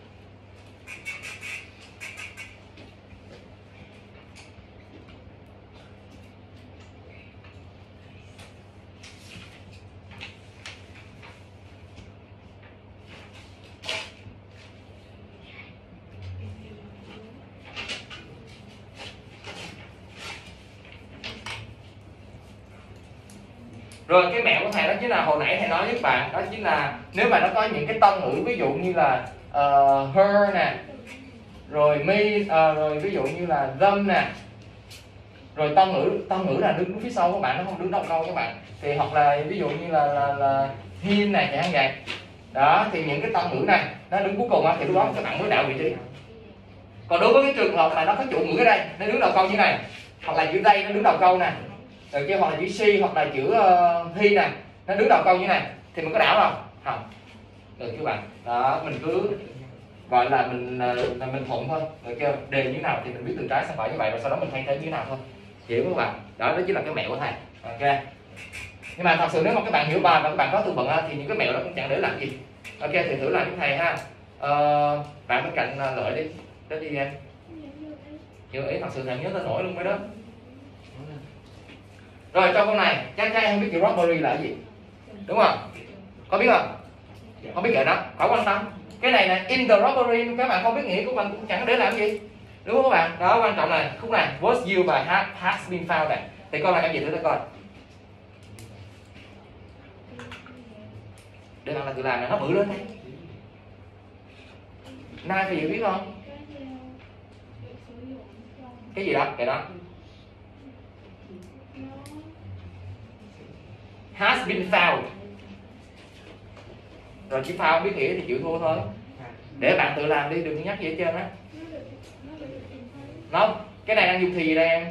Rồi cái mẹo của thầy đó chính là hồi nãy thầy nói với các bạn, đó chính là nếu mà nó có những cái tân ngữ, ví dụ như là her nè, rồi me, rồi ví dụ như là them nè, rồi tân ngữ là đứng phía sau các bạn, nó không đứng đầu câu các bạn. Thì hoặc là ví dụ như là him này chẳng hạn vậy. Đó thì những cái tân ngữ này nó đứng cuối cùng á, thì lúc đó các bạn mới đạo vị trí. Còn đối với cái trường hợp mà nó có chủ ngữ ở đây, nó đứng đầu câu như này, hoặc là chữ đây nó đứng đầu câu nè, rồi kia hoặc là chữ she hoặc là chữ he nè, nó đứng đầu câu như này, thì mình có đảo không? Không. Được các bạn. Đó, mình cứ gọi là mình thuận thôi, được chưa? Đề như nào thì mình biết từ trái sang phải như vậy, rồi sau đó mình thay thế như thế nào thôi. Hiểu không các bạn? Đó chính là cái mẹo của thầy. Ok. Nhưng mà thật sự nếu mà các bạn hiểu bài và các bạn có từ vựng thì những cái mẹo đó cũng chẳng để làm gì. Ok, thì thử làm với thầy ha. Bạn bên cạnh Lợi đi, đó đi em. Như ý thật sự thầy nhớ tới nổi luôn mấy đó. Rồi trong câu này chắc chắn không biết chữ robbery là cái gì, đúng không? Có biết không? Không biết vậy đó, khỏi quan tâm. Cái này nè, in the robbery các bạn không biết nghĩa của bạn cũng chẳng có để làm gì, đúng không các bạn? Đó, quan trọng là khúc này was you và has been found này. Thì câu này em gì thử coi. Để bạn là tự làm này, nó bự lên đây. Nay thì hiểu biết không? Cái gì đó, cái đó. Has been found. Rồi chỉ found biết nghĩa thì chịu thua thôi. Để bạn tự làm đi, đừng nhắc gì hết trơn á. Nó, cái này đang dùng thì gì đây em?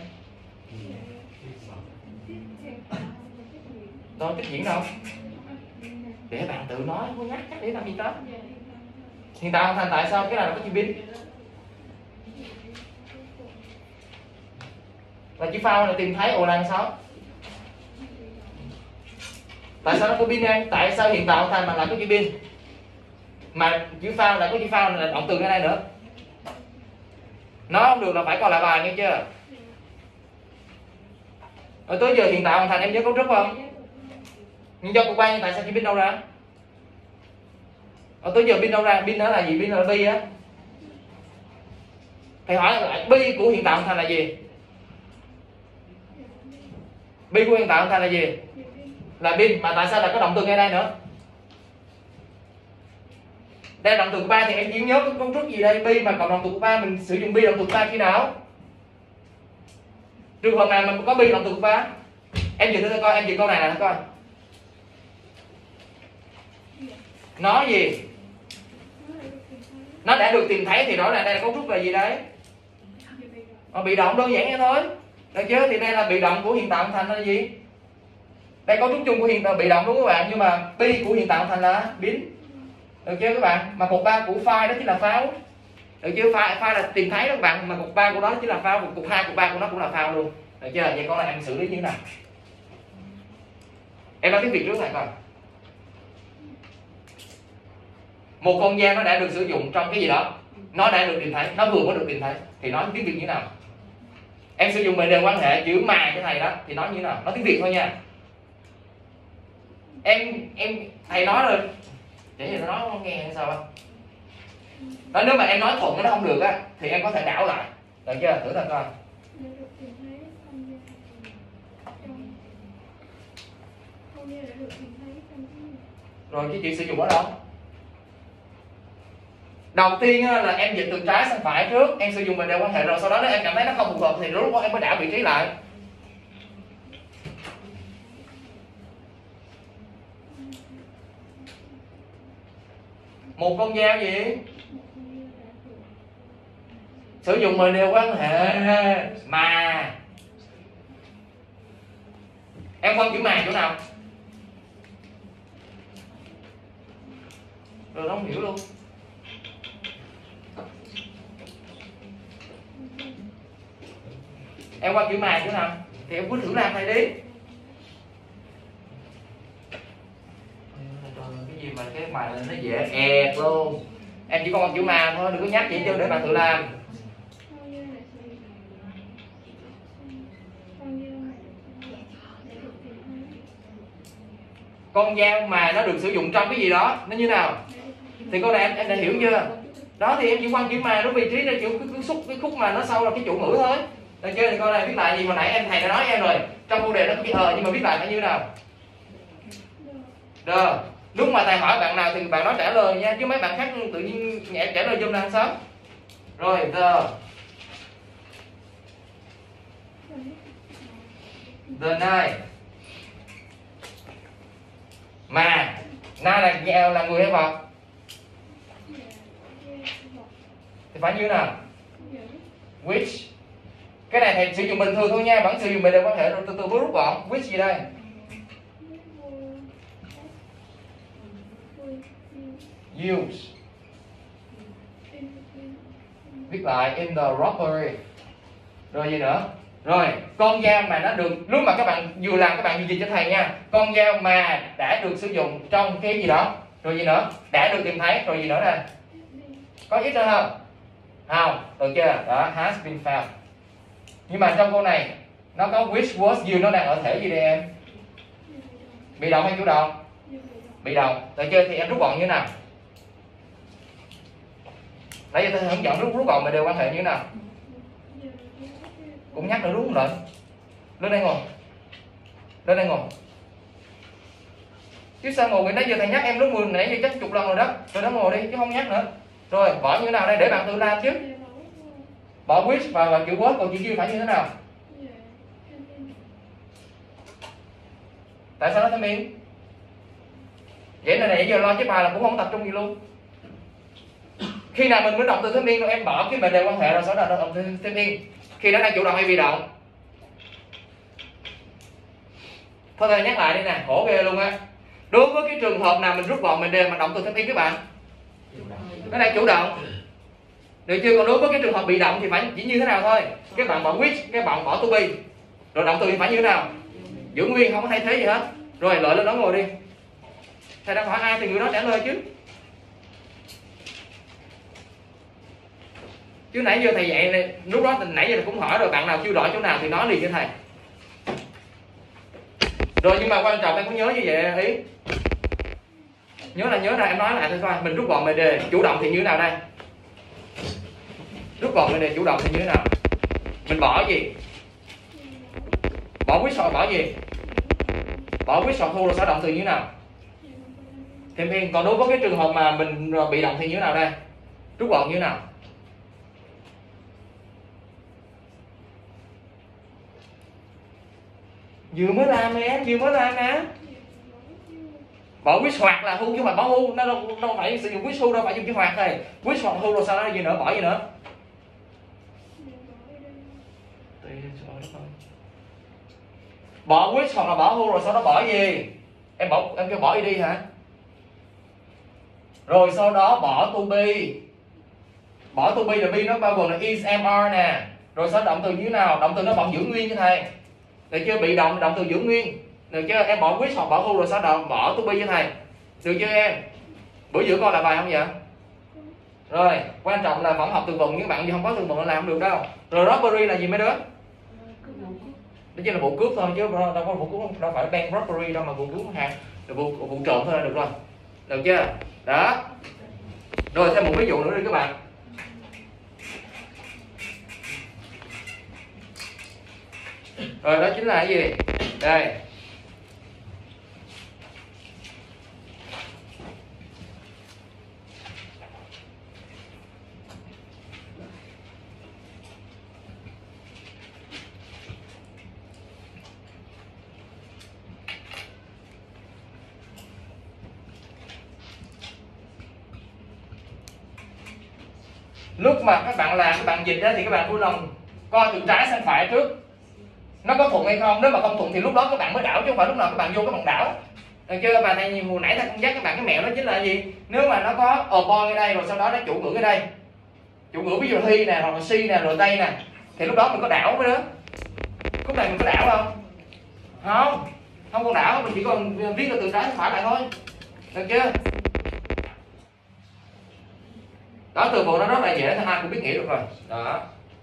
Đâu tiếp diễn đâu. Để bạn tự nói, không có nhắc chắc để làm gì đó. Hiện tại hoàn thành tại sao cái này là có chữ been? Là chữ found là tìm thấy, ồ là sao? Tại sao nó có been đây? Tại sao hiện tại hoàn thành mà lại có chữ been? Mà chữ found là có chữ found là động từ ở đây nữa. Nó không được là phải coi lại bài nghe chưa? Ở tới giờ hiện tại hoàn thành em nhớ cấu trúc không? Nhưng do cục ban tại sao chữ been đâu ra? Ở tới giờ been đâu ra? Been đó là gì? Been là bi á. Thầy hỏi lại bi của hiện tại hoàn thành là gì? Bi của hiện tại hoàn thành là gì? Là been, mà tại sao lại có động từ ngay đây nữa? Đây là động từ của ba thì em chỉ nhớ cái cấu trúc gì đây? Bi mà cộng động từ của ba mình sử dụng bi động từ của ba khi nào? Trường hợp nào mình có bi động từ của ba? Em nhìn thử coi, em nhìn câu này nè coi. Nó gì? Nó đã được tìm thấy thì rõ ràng đây là cấu trúc là gì đấy? Bị động đơn giản vậy thôi. Được chưa? Thì đây là bị động của hiện tại hoàn thành là gì? Đây cấu trúc chung của hiện tại bị động đúng không các bạn? Nhưng mà bi của hiện tại hoàn thành là been. Được chưa các bạn? Mà cột 3 của file đó chính là found. Được chưa? File là tìm thấy đó các bạn, mà cột 3 của đó chính là found, cột 2 cột 3 của nó cũng là found luôn. Được chưa? Vậy con này em xử lý như thế nào? Em nói tiếng Việt trước này coi. Một con dao nó đã được sử dụng trong cái gì đó, nó đã được tìm thấy, nó vừa mới được tìm thấy, thì nói tiếng Việt như thế nào? Em sử dụng mệnh đề quan hệ chữ mà cái thầy đó thì nói như thế nào? Nói tiếng Việt thôi nha. Em thầy nói rồi để gì nó nói không nghe hay sao á? Đó, nếu mà em nói thuận nó không được á thì em có thể đảo lại, được chưa? Thử thôi coi. Rồi cái chị sử dụng ở đâu? Đầu tiên là em dịch từ trái sang phải trước, em sử dụng mệnh đề quan hệ, rồi sau đó nếu em cảm thấy nó không phù hợp thì lúc đó em mới đảo vị trí lại. Một con dao gì? Sử dụng mệnh đề quan hệ mà. Em phân chữ mà chỗ nào? Rồi nó không hiểu luôn. Em qua chữ mà chỗ nào? Thì em cứ thử làm này đi. Cái gì mà cái bài này nó dễ ẹt luôn. Em chỉ có một chữ mà thôi, đừng có nhắc vậy chứ để bạn tự làm. Con dao mà nó được sử dụng trong cái gì đó, nó như nào? Thì câu này em đã hiểu chưa? Đó thì em chỉ quan chữ mà nó vị trí là chữ cái khúc mà nó sau là cái chủ ngữ thôi. Được chưa? Thì câu này viết lại gì hồi nãy thầy đã nói với em rồi. Trong câu đề nó có chữ nhưng mà viết lại phải như nào? Được. Lúc mà thầy hỏi bạn nào thì bạn đó trả lời nha, chứ mấy bạn khác tự nhiên nhẹ trả lời giùm là sao? Rồi, the night. Mà na là người hay vật? Thì phải như thế nào? Which. Cái này thầy sử dụng bình thường thôi nha, vẫn sử dụng bình đề quan hệ rồi từ từ rút gọn. Which gì đây? Use. Viết lại in the robbery. Rồi gì nữa? Rồi, con dao mà nó được, lúc mà các bạn vừa làm các bạn vừa dịch cho thầy nha. Con dao mà đã được sử dụng trong cái gì đó. Rồi gì nữa? Đã được tìm thấy. Rồi gì nữa nè? Có ít nữa không? Không, được chưa? Đó, has been found. Nhưng mà trong câu này nó có which was you, nó đang ở thể gì đây em? Bị động hay chủ động? Bị động. Được chưa? Thì em rút gọn như thế nào? Nãy giờ tôi hướng dẫn rút gọn mà đều quan hệ như thế nào? Cũng nhắc nữa đúng không rồi? Lên đây ngồi. Lên đây ngồi. Chứ sao ngồi nãy giờ thầy nhắc em lúc 10 nãy giờ chắc chục lần rồi đó. Rồi đó ngồi đi chứ không nhắc nữa. Rồi bỏ như thế nào đây để bạn tự làm chứ. Bỏ which và chữ was, còn chữ you phải như thế nào? Tại sao nó thêm in? Vậy nên nãy giờ lo cái bài là cũng không tập trung gì luôn. Khi nào mình muốn động từ thêm in rồi em bỏ cái mệnh đề quan hệ rồi sau đó động từ thêm in. Khi đó đang chủ động hay bị động? Thôi thầy nhắc lại đây nè, khổ ghê luôn á. Đối với cái trường hợp nào mình rút gọn mệnh đề mà động từ thêm in các bạn? Nó đang chủ động. Được chưa? Còn đối với cái trường hợp bị động thì phải chỉ như thế nào thôi. Các bạn bỏ which, các bạn bỏ to be. Rồi động từ thì phải như thế nào? Giữ nguyên, không có thay thế gì hết. Rồi lợi lên đó ngồi đi. Thầy đang hỏi ai thì người đó trả lời chứ. Chứ nãy giờ thầy dạy này, lúc đó nãy giờ thầy cũng hỏi rồi, bạn nào chưa rõ chỗ nào thì nói liền cho thầy. Rồi nhưng mà quan trọng em có nhớ như vậy ý. Nhớ là em nói lại thôi coi. Mình rút gọn mệnh đề chủ động thì như thế nào đây? Rút gọn mệnh đề chủ động thì như thế nào? Mình bỏ gì? Bỏ which hoặc bỏ gì? Bỏ which hoặc thu rồi sẽ động từ như thế nào? Thêm in. Còn đối với cái trường hợp mà mình bị động thì như thế nào đây? Rút gọn như thế nào? Vừa mới làm nè em, vừa mới làm nè. Bỏ which hoặc là who chứ mà bỏ who, nó đâu phải sử dụng which who đâu, phải dùng chữ hoặc thôi. Which hoặc who rồi sau đó gì nữa, bỏ gì nữa? Bỏ which hoặc là bỏ who rồi sau đó bỏ gì? Em kêu bỏ đi hả? Rồi sau đó bỏ to be. Bỏ to be là be nó bao gồm là is, am, are nè. Rồi sau động từ như thế nào? Động từ nó vẫn giữ nguyên cho thầy. Được chưa? Bị động từ giữ nguyên. Được chưa? Em bỏ which hoặc bỏ who rồi sau đó bỏ to be cho thầy. Được chưa em? Bữa giữa con là bài không vậy? Rồi, quan trọng là vẫn học từ vựng, những bạn gì không có từ vựng là làm không được đâu. Rồi robbery là gì mấy đứa? Đó chỉ là vụ cướp thôi chứ đâu có vụ cướp, đâu phải bank robbery đâu mà vụ cướp hàng, vụ trộm thôi là được rồi. Được chưa? Đó. Rồi thêm một ví dụ nữa đi các bạn. Rồi đó chính là cái gì? Đây. Lúc mà các bạn làm, các bạn dịch ra thì các bạn vui lòng coi từ trái sang phải trước. Nó có thuận hay không? Nếu mà không thuận thì lúc đó các bạn mới đảo chứ không phải lúc nào các bạn vô các bạn đảo. Được chưa? Và này hồi nãy thầy cũng dắt các bạn cái mẹo đó chính là gì? Nếu mà nó có upon ở đây rồi sau đó nó chủ ngữ ở đây. Chủ ngữ ví dụ he nè, hoặc là she nè, rồi tây nè. Thì lúc đó mình có đảo mới đó. Lúc này mình có đảo không? Không. Không còn đảo, mình chỉ còn viết từ trái sang phải lại thôi. Được chưa? Đó, từ vựng nó rất là dễ, ai cũng biết nghĩa được rồi. Đó.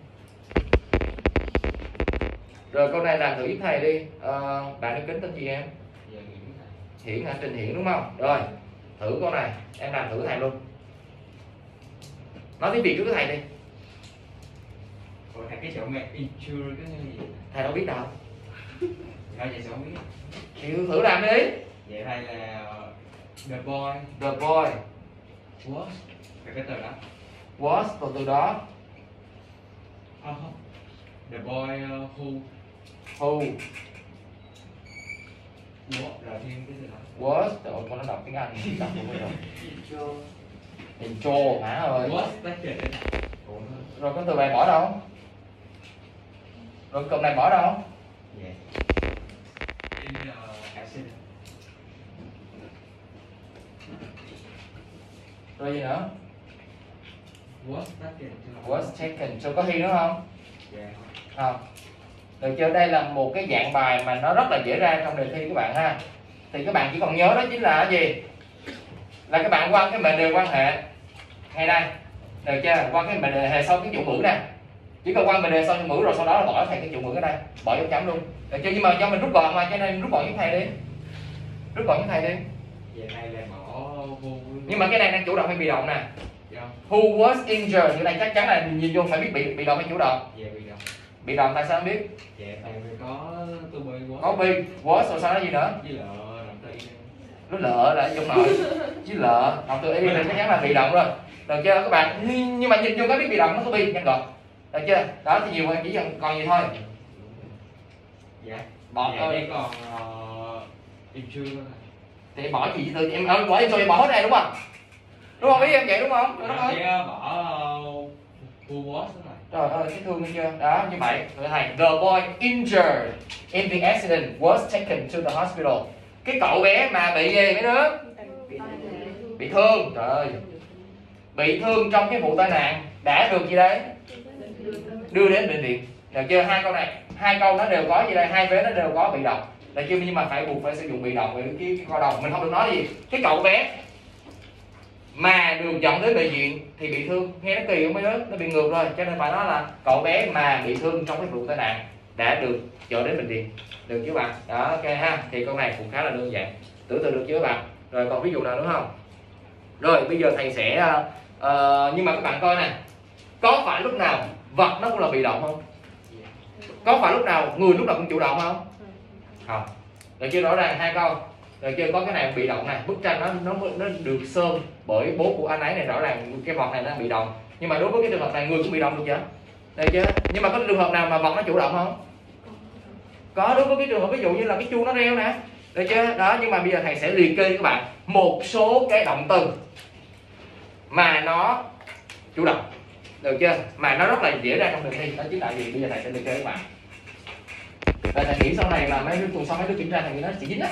Rồi câu này làm thử giúp thầy đi. Bạn đeo kính tên gì em? Hiển hả? Trình Hiển đúng không? Rồi, thử câu này, em làm thử thầy luôn. Nói tiếng Việt trước với thầy đi. Ủa, cái chỗ mẹ insure cái gì? Thầy đâu biết đâu. Nói vậy sao không biết? Thì thử làm đi. Vậy thầy là the boy The boy was cái từ đó. was từ đó. Không. The boy Who what là thêm cái từ đó. was, trời ơi, con nó đọc tiếng Anh đọc không biết rồi. Intro hả ơi. Was taken. Rồi cái từ này bỏ đâu? Rồi cụm này bỏ đâu? Yeah. In accident. Rồi gì nữa? Was taken. Was taken. Rồi có he nữa không? Yeah. Không. Được chưa? Đây là một cái dạng bài mà nó rất là dễ ra trong đề thi các bạn ha. Thì các bạn chỉ cần nhớ đó chính là cái gì? Là các bạn quăng cái mệnh đề quan hệ ngay đây. Được chưa? Quăng cái mệnh đề sau cái chủ ngữ nè. Chỉ cần quăng mệnh đề sau chủ ngữ rồi sau đó là bỏ thầy cái chủ ngữ ở đây, bỏ dấu chấm luôn. Được chưa? Nhưng mà do mình rút gọn mà cho nên rút gọn với thầy đi. Rút gọn với thầy đi. Vậy này là bỏ who. Nhưng mà cái này đang chủ động hay bị động nè? Yeah. Who was injured? Cái này chắc chắn là nhìn vô phải biết bị động hay chủ động. Dạ bị động. Bị động tại sao không biết? Dạ tại vì có tôi bị was. Có be, was rồi sau đó gì nữa? Với lợ động từ y. Nó lợ là trong nội với lợ động từ y là chắc chắn là bị động rồi. Được chưa các bạn? Nhưng mà nhìn vô cái biết bị động nó có be nhanh gọn. Được chưa? Đó thì nhiều em chỉ còn gì thôi. Dạ. Bỏ Dạ chỉ còn insure thôi. thì bỏ gì từ em bỏ em rồi bỏ hết này đúng không? Đúng không? Ý em vậy đúng không? Trời đất ơi. Chỉ bỏ who was thôi. Trời ơi, thấy thương chưa? Đó, như vậy. Rồi thầy, the boy injured in the accident was taken to the hospital. Cái cậu bé mà bị gì mấy đứa? Bị thương. Trời ơi. Bị thương trong cái vụ tai nạn đã được gì đấy? Đưa đến bệnh viện. Được chưa? Hai câu này, hai câu nó đều có gì đây? Hai vế nó đều có bị động. Được chưa? Nhưng mà phải buộc phải sử dụng bị động với cái co đồng. Mình không được nói gì. Cái cậu bé mà được dẫn đến bệnh viện thì bị thương, nghe nó kỳ không mấy đứa, nó bị ngược rồi, cho nên phải nói là cậu bé mà bị thương trong cái vụ tai nạn đã được chở đến bệnh viện. Được chưa bạn? Đó, ok ha. Thì câu này cũng khá là đơn giản, tưởng tượng được chưa bạn? Rồi còn ví dụ nào nữa không? Rồi bây giờ thầy sẽ nhưng mà các bạn coi nè, có phải lúc nào vật nó cũng là bị động không? Có phải lúc nào người lúc nào cũng chủ động không? Không. Được chưa? Rõ ràng hai câu. Được chưa? Có cái này bị động này, bức tranh nó được sơn bởi bố của anh ấy này, rõ ràng cái vật này nó bị động. Nhưng mà đối với cái trường hợp này người cũng bị động được chưa? Được chưa? Nhưng mà có trường hợp nào mà vật nó chủ động không? Có, đối với cái trường hợp ví dụ như là cái chuông nó reo nè. Được chưa? Đó, nhưng mà bây giờ thầy sẽ liệt kê các bạn một số cái động từ mà nó chủ động. Được chưa? Mà nó rất là dễ ra trong đề thi, đó chính là gì? Bây giờ thầy sẽ liệt kê các bạn. Và thầy nghĩ sau này mà mấy đứa tuần sau mấy đứa kiểm tra thầy nghĩ nó sẽ dính á.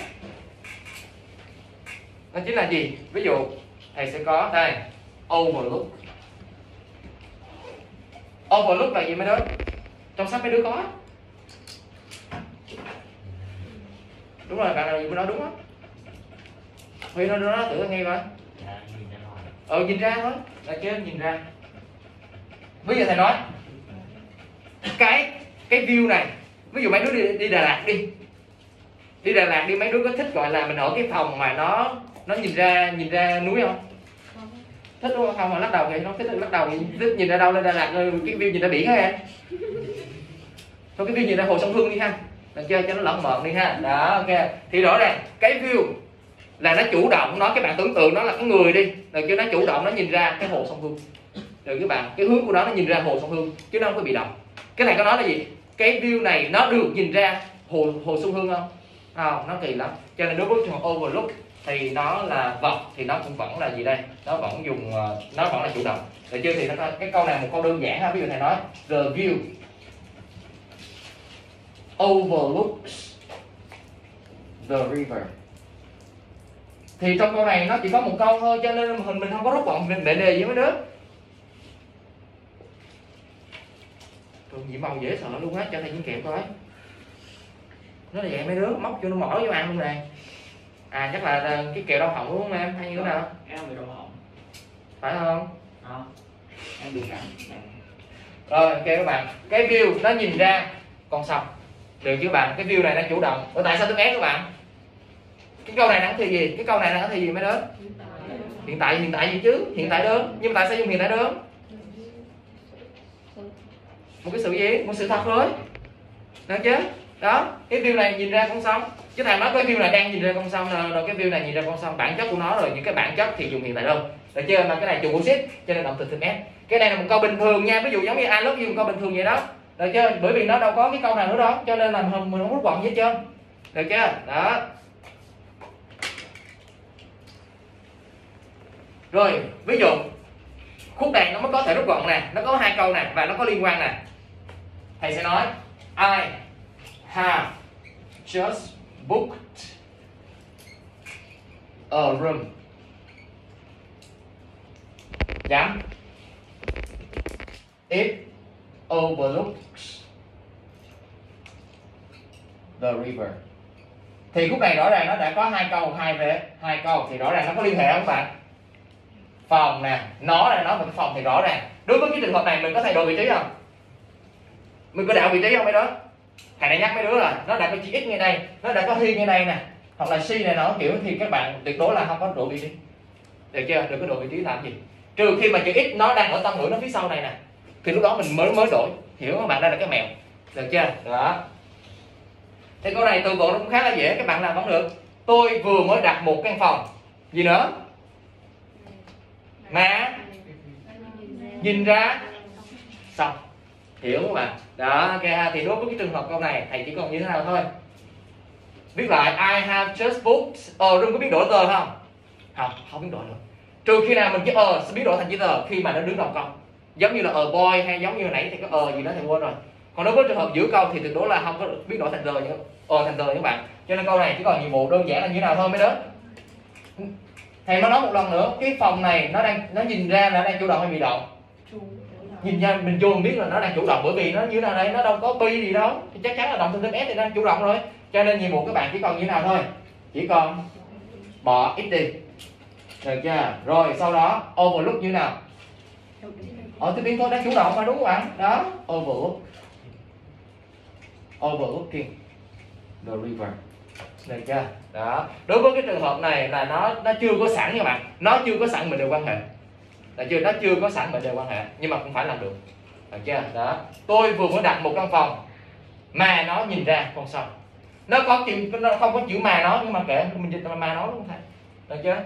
Đó chính là gì? Ví dụ thầy sẽ có đây overlook. Overlook là gì mấy đứa? Trong sách mấy đứa có. Đúng rồi, bạn nào mới nói đúng á. Huy nó tự nghe coi. Nhìn ra thôi. Là chứ nhìn ra. Bây giờ thầy nói cái view này, ví dụ mấy đứa đi Đà Lạt đi. Đi Đà Lạt đi, mấy đứa có thích gọi là mình ở cái phòng mà nó nhìn ra núi không? Thích đúng không? Mà lắc đầu thì nó thích lắc đầu thì thích nhìn ra đâu lên Đà Lạt, cái view nhìn ra biển hả em? Thôi cái view nhìn ra hồ sông Hương đi ha. Được chưa? Cho nó lẫn mợn đi ha. Đó, ok. Thì rõ ràng cái view là nó chủ động, nó các bạn tưởng tượng nó là cái người đi. Được chưa? Nó chủ động, nó nhìn ra cái hồ sông Hương. Được các bạn, cái hướng của nó nhìn ra hồ sông Hương chứ nó không có bị động. Cái này có nói là gì? Cái view này nó được nhìn ra hồ sông Hương không? Không, nó kỳ lắm. Cho nên đối với trường overlook thì nó là vật thì nó cũng vẫn là gì đây? Nó vẫn dùng, nó vẫn là chủ động. Được chưa? Thì cái câu này một câu đơn giản ha. Ví dụ thầy nói the view overlooks the river. Thì trong câu này nó chỉ có một câu thôi, cho nên mình không có rút gọn đề đề gì mấy đứa. Trường gì màu dễ sợ luôn á, cho thầy những kẹo coi. Nó là vậy mấy đứa, móc cho nó mỏi vô ăn luôn nè. À chắc là cái kẹo đau họng đúng không em? Hay như thế nào? Em bị đau họng. Phải không? Không. Đang đường cẳng. Rồi ok các bạn, cái view nó nhìn ra con sông được chứ các bạn, cái view này nó chủ động. Ủa tại sao tôi ép các bạn? Cái câu này đang thi gì? Cái câu này đang thi gì mấy đứa? Hiện tại gì chứ? Hiện tại đơn. Nhưng mà tại sao dùng hiện tại đơn? Một cái sự gì? Một sự thật thôi. Được chứ? Đó, cái view này nhìn ra con sông. Chứ thằng nói cái view này đang nhìn ra con sông, rồi cái view này nhìn ra con sông, bản chất của nó rồi, những cái bản chất thì dùng hiện tại đơn. Được chưa? Mà cái này chủ sit cho nên động từ thêm s. Cái này là một câu bình thường nha, ví dụ giống như I love you, một câu bình thường vậy đó. Được chưa? Bởi vì nó đâu có cái câu nào nữa đâu, cho nên là mình không rút gọn gì hết trơn. Được chưa? Đó. Rồi, ví dụ khúc này nó mới có thể rút gọn nè, nó có hai câu nè và nó có liên quan nè. Thầy sẽ nói I have just booked a room. Chấm. It overlooks the river. Thì khúc này rõ ràng nó đã có hai câu thì rõ ràng nó có liên hệ không các bạn? Phòng nè, nó là nói về cái phòng thì rõ ràng. Đối với cái trường hợp này mình có thay đổi vị trí không? Mình có đạo vị trí không mấy đó? Thầy đã nhắc mấy đứa là nó đã có chữ x ngay đây, nó đã có hy ngay đây nè, hoặc là c này nó kiểu thì các bạn tuyệt đối là không có đổi vị trí. Được chưa? Đừng có đổi vị trí làm gì. Trừ khi mà chữ x nó đang ở tâm ngữ nó phía sau này nè, thì lúc đó mình mới đổi. Hiểu không bạn? Đây là cái mẹo. Được chưa? Đó. Thì câu này từ vựng nó cũng khá là dễ, các bạn làm vẫn được. Tôi vừa mới đặt một căn phòng. Gì nữa? Mà nhìn ra xong. Hiểu không bạn? Đó, ok. Thì đối với cái trường hợp câu này thầy chỉ còn như thế nào thôi. Viết lại I have just booked room, có biến đổi tờ không? Không biến đổi được. Trừ khi nào mình cái sẽ biến đổi thành chữ tờ khi mà nó đứng đầu câu. Giống như là boy hay giống như nãy thì có gì đó thầy quên rồi. Còn đối với trường hợp giữa câu thì tuyệt đối là không có biến đổi thành tờ nữa. Thành tờ các bạn. Cho nên câu này chỉ còn nhiệm vụ đơn giản là như thế nào thôi mấy đứa. Thầy mới nói một lần nữa, cái phòng này nó nhìn ra là đang chủ động hay bị động? Nhìn ra mình vô mình biết là nó đang chủ động, bởi vì nó như thế nào đây, nó đâu có pi gì đâu, thì chắc chắn là động từ thêm s thì đang chủ động rồi. Cho nên nhiệm vụ các bạn chỉ còn như thế nào thôi, chỉ còn bỏ x đi. Được chưa? Rồi sau đó overlook như thế nào? Từ tiếng thôi, đang chủ động mà đúng không bạn? Đó, overlooking the river. Được chưa? Đó. Đối với cái trường hợp này là nó chưa có sẵn các bạn, nó chưa có sẵn mệnh đề quan hệ. Được chưa? Nó chưa có sẵn mệnh đề quan hệ nhưng mà cũng phải làm được. Được chưa? Đó. Tôi vừa mới đặt một căn phòng mà nó nhìn ra con sông. Nó không có chữ mà nó, nhưng mà kệ mình dịch mà nó luôn thầy. Được chưa?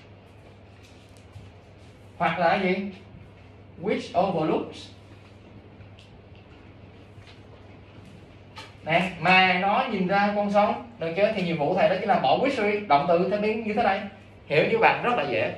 Hoặc là cái gì? Which overlooks. Nè, mà nó nhìn ra con sông. Được chưa? Thì nhiệm vụ thầy đó chỉ là bỏ which đi, động từ theo biến như thế này. Hiểu với bạn rất là dễ.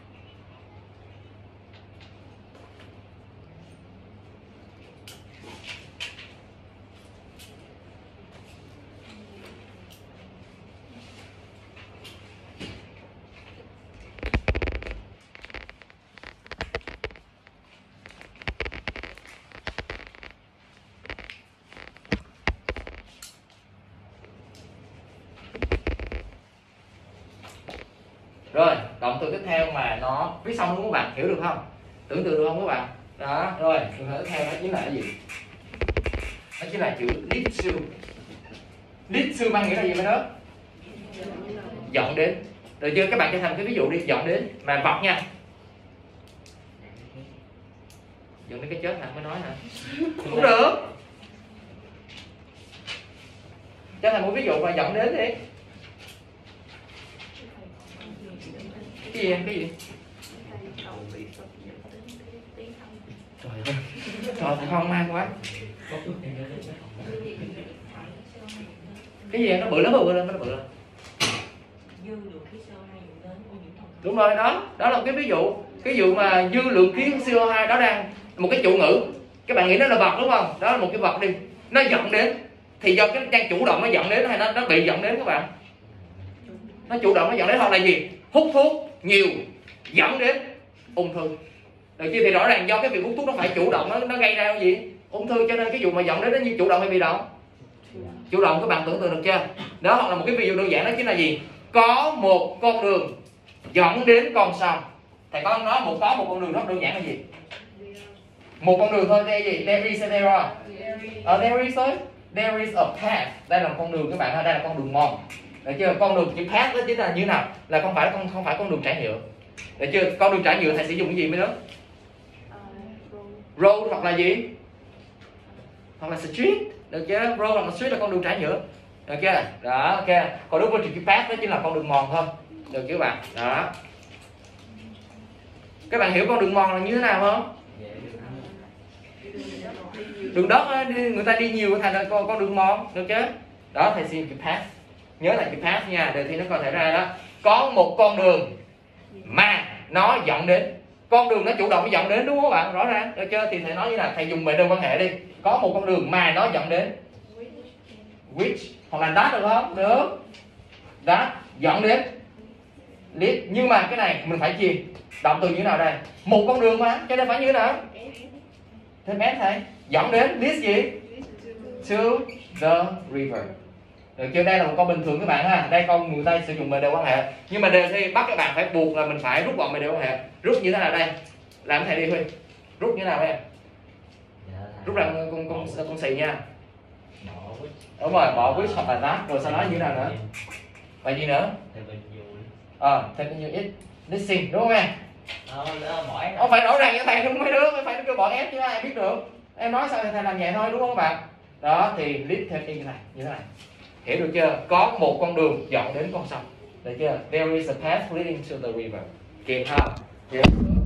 Rồi, động từ tiếp theo mà nó viết xong đúng không các bạn? Hiểu được không? Tưởng tượng được không các bạn? Đó, rồi, trường hợp tiếp theo đó chính là cái gì? Đó chính là chữ lead to. Lead to mang nghĩa là gì mấy đó? Dẫn đến. Rồi chưa? Các bạn cho thành cái ví dụ đi, dẫn đến mà vật nha. Dẫn đến cái chết hả? Mới nói hả? Cũng được. Cho thành một ví dụ mà dẫn đến đi. Cái gì? Trời ơi, trời không mang quá. Cái gì nó bự lắm, nó bự lên. Đúng rồi, đó là cái ví dụ mà dư lượng khí CO2 đó đang một cái chủ ngữ. Các bạn nghĩ nó là vật đúng không? Đó là một cái vật đi, nó dẫn đến thì do cái đang chủ động nó dẫn đến hay nó bị dẫn đến các bạn? Nó chủ động nó dẫn đến hoặc là gì? Hút thuốc nhiều dẫn đến ung thư. Được chưa? Thì rõ ràng do cái việc hút thuốc nó phải chủ động, nó gây ra cái gì? Ung thư. Cho nên cái vụ mà dẫn đến nó như chủ động hay bị động? Chủ động. Các bạn tưởng tượng được chưa? Đó, hoặc là một cái ví dụ đơn giản đó chính là gì? Có một con đường dẫn đến con sông. Thầy có nói có một con đường rất đơn giản là gì? Một con đường thôi, đây gì? There is hay there are? There is thôi. There is a path. Đây là một con đường các bạn ha, đây là con đường mòn. Được chưa? Con đường chữ path đó chính là như thế nào? Là không phải con đường trải nhựa. Được chưa? Con đường trải nhựa thầy sử dụng cái gì mới đó? Road hoặc là gì? Hoặc là street. Được chưa? Road hoặc là street là con đường trải nhựa. Được chưa? Đó, ok. Còn đối với chữ path đó chính là con đường mòn thôi. Được chưa bạn? Đó. Các bạn hiểu con đường mòn là như thế nào không? Đường đất á, người ta đi nhiều thành là con đường mòn, được chứ? Đó, thầy xin chữ path. Nhớ là chữ path nha, đề thi nó có thể ra đó. Có một con đường mà nó dẫn đến. Con đường nó chủ động nó dẫn đến, đúng không bạn? Rõ ràng, được chưa? Thì thầy nói như là thầy dùng mệnh đơn quan hệ đi. Có một con đường mà nó dẫn đến. Which hoặc là that được không? Được. That dẫn đến. Lead. Nhưng mà cái này mình phải chia động từ như thế nào đây? Một con đường mà, cho nên phải như thế nào? Thêm S thầy. Dẫn đến lead gì? To the river. Được chưa? Đây là một câu bình thường các bạn ha. Đây câu người ta sử dụng mệnh đề quan hệ. Nhưng mà đề thi bắt các bạn phải buộc là mình phải rút gọn mệnh đề quan hệ. Rút như thế nào đây? Làm thầy đi Huy. Rút như thế nào em? Rút ra con xì nha. Đúng rồi, bỏ which hoặc là that. Rồi sau đó như thế nào nữa? Và gì nữa? Thêm bao nhiêu ít listening, đúng không em? Không phải rõ ràng như thầy không mấy đứa, phải kêu bỏ ép chứ ai biết được. Em nói sao thầy làm nhẹ thôi, đúng không các bạn? Đó thì list thêm như thế này. Hiểu được chưa? Có một con đường dẫn đến con sông. Được chưa? There is a path leading to the river. Kịp không? Kịp.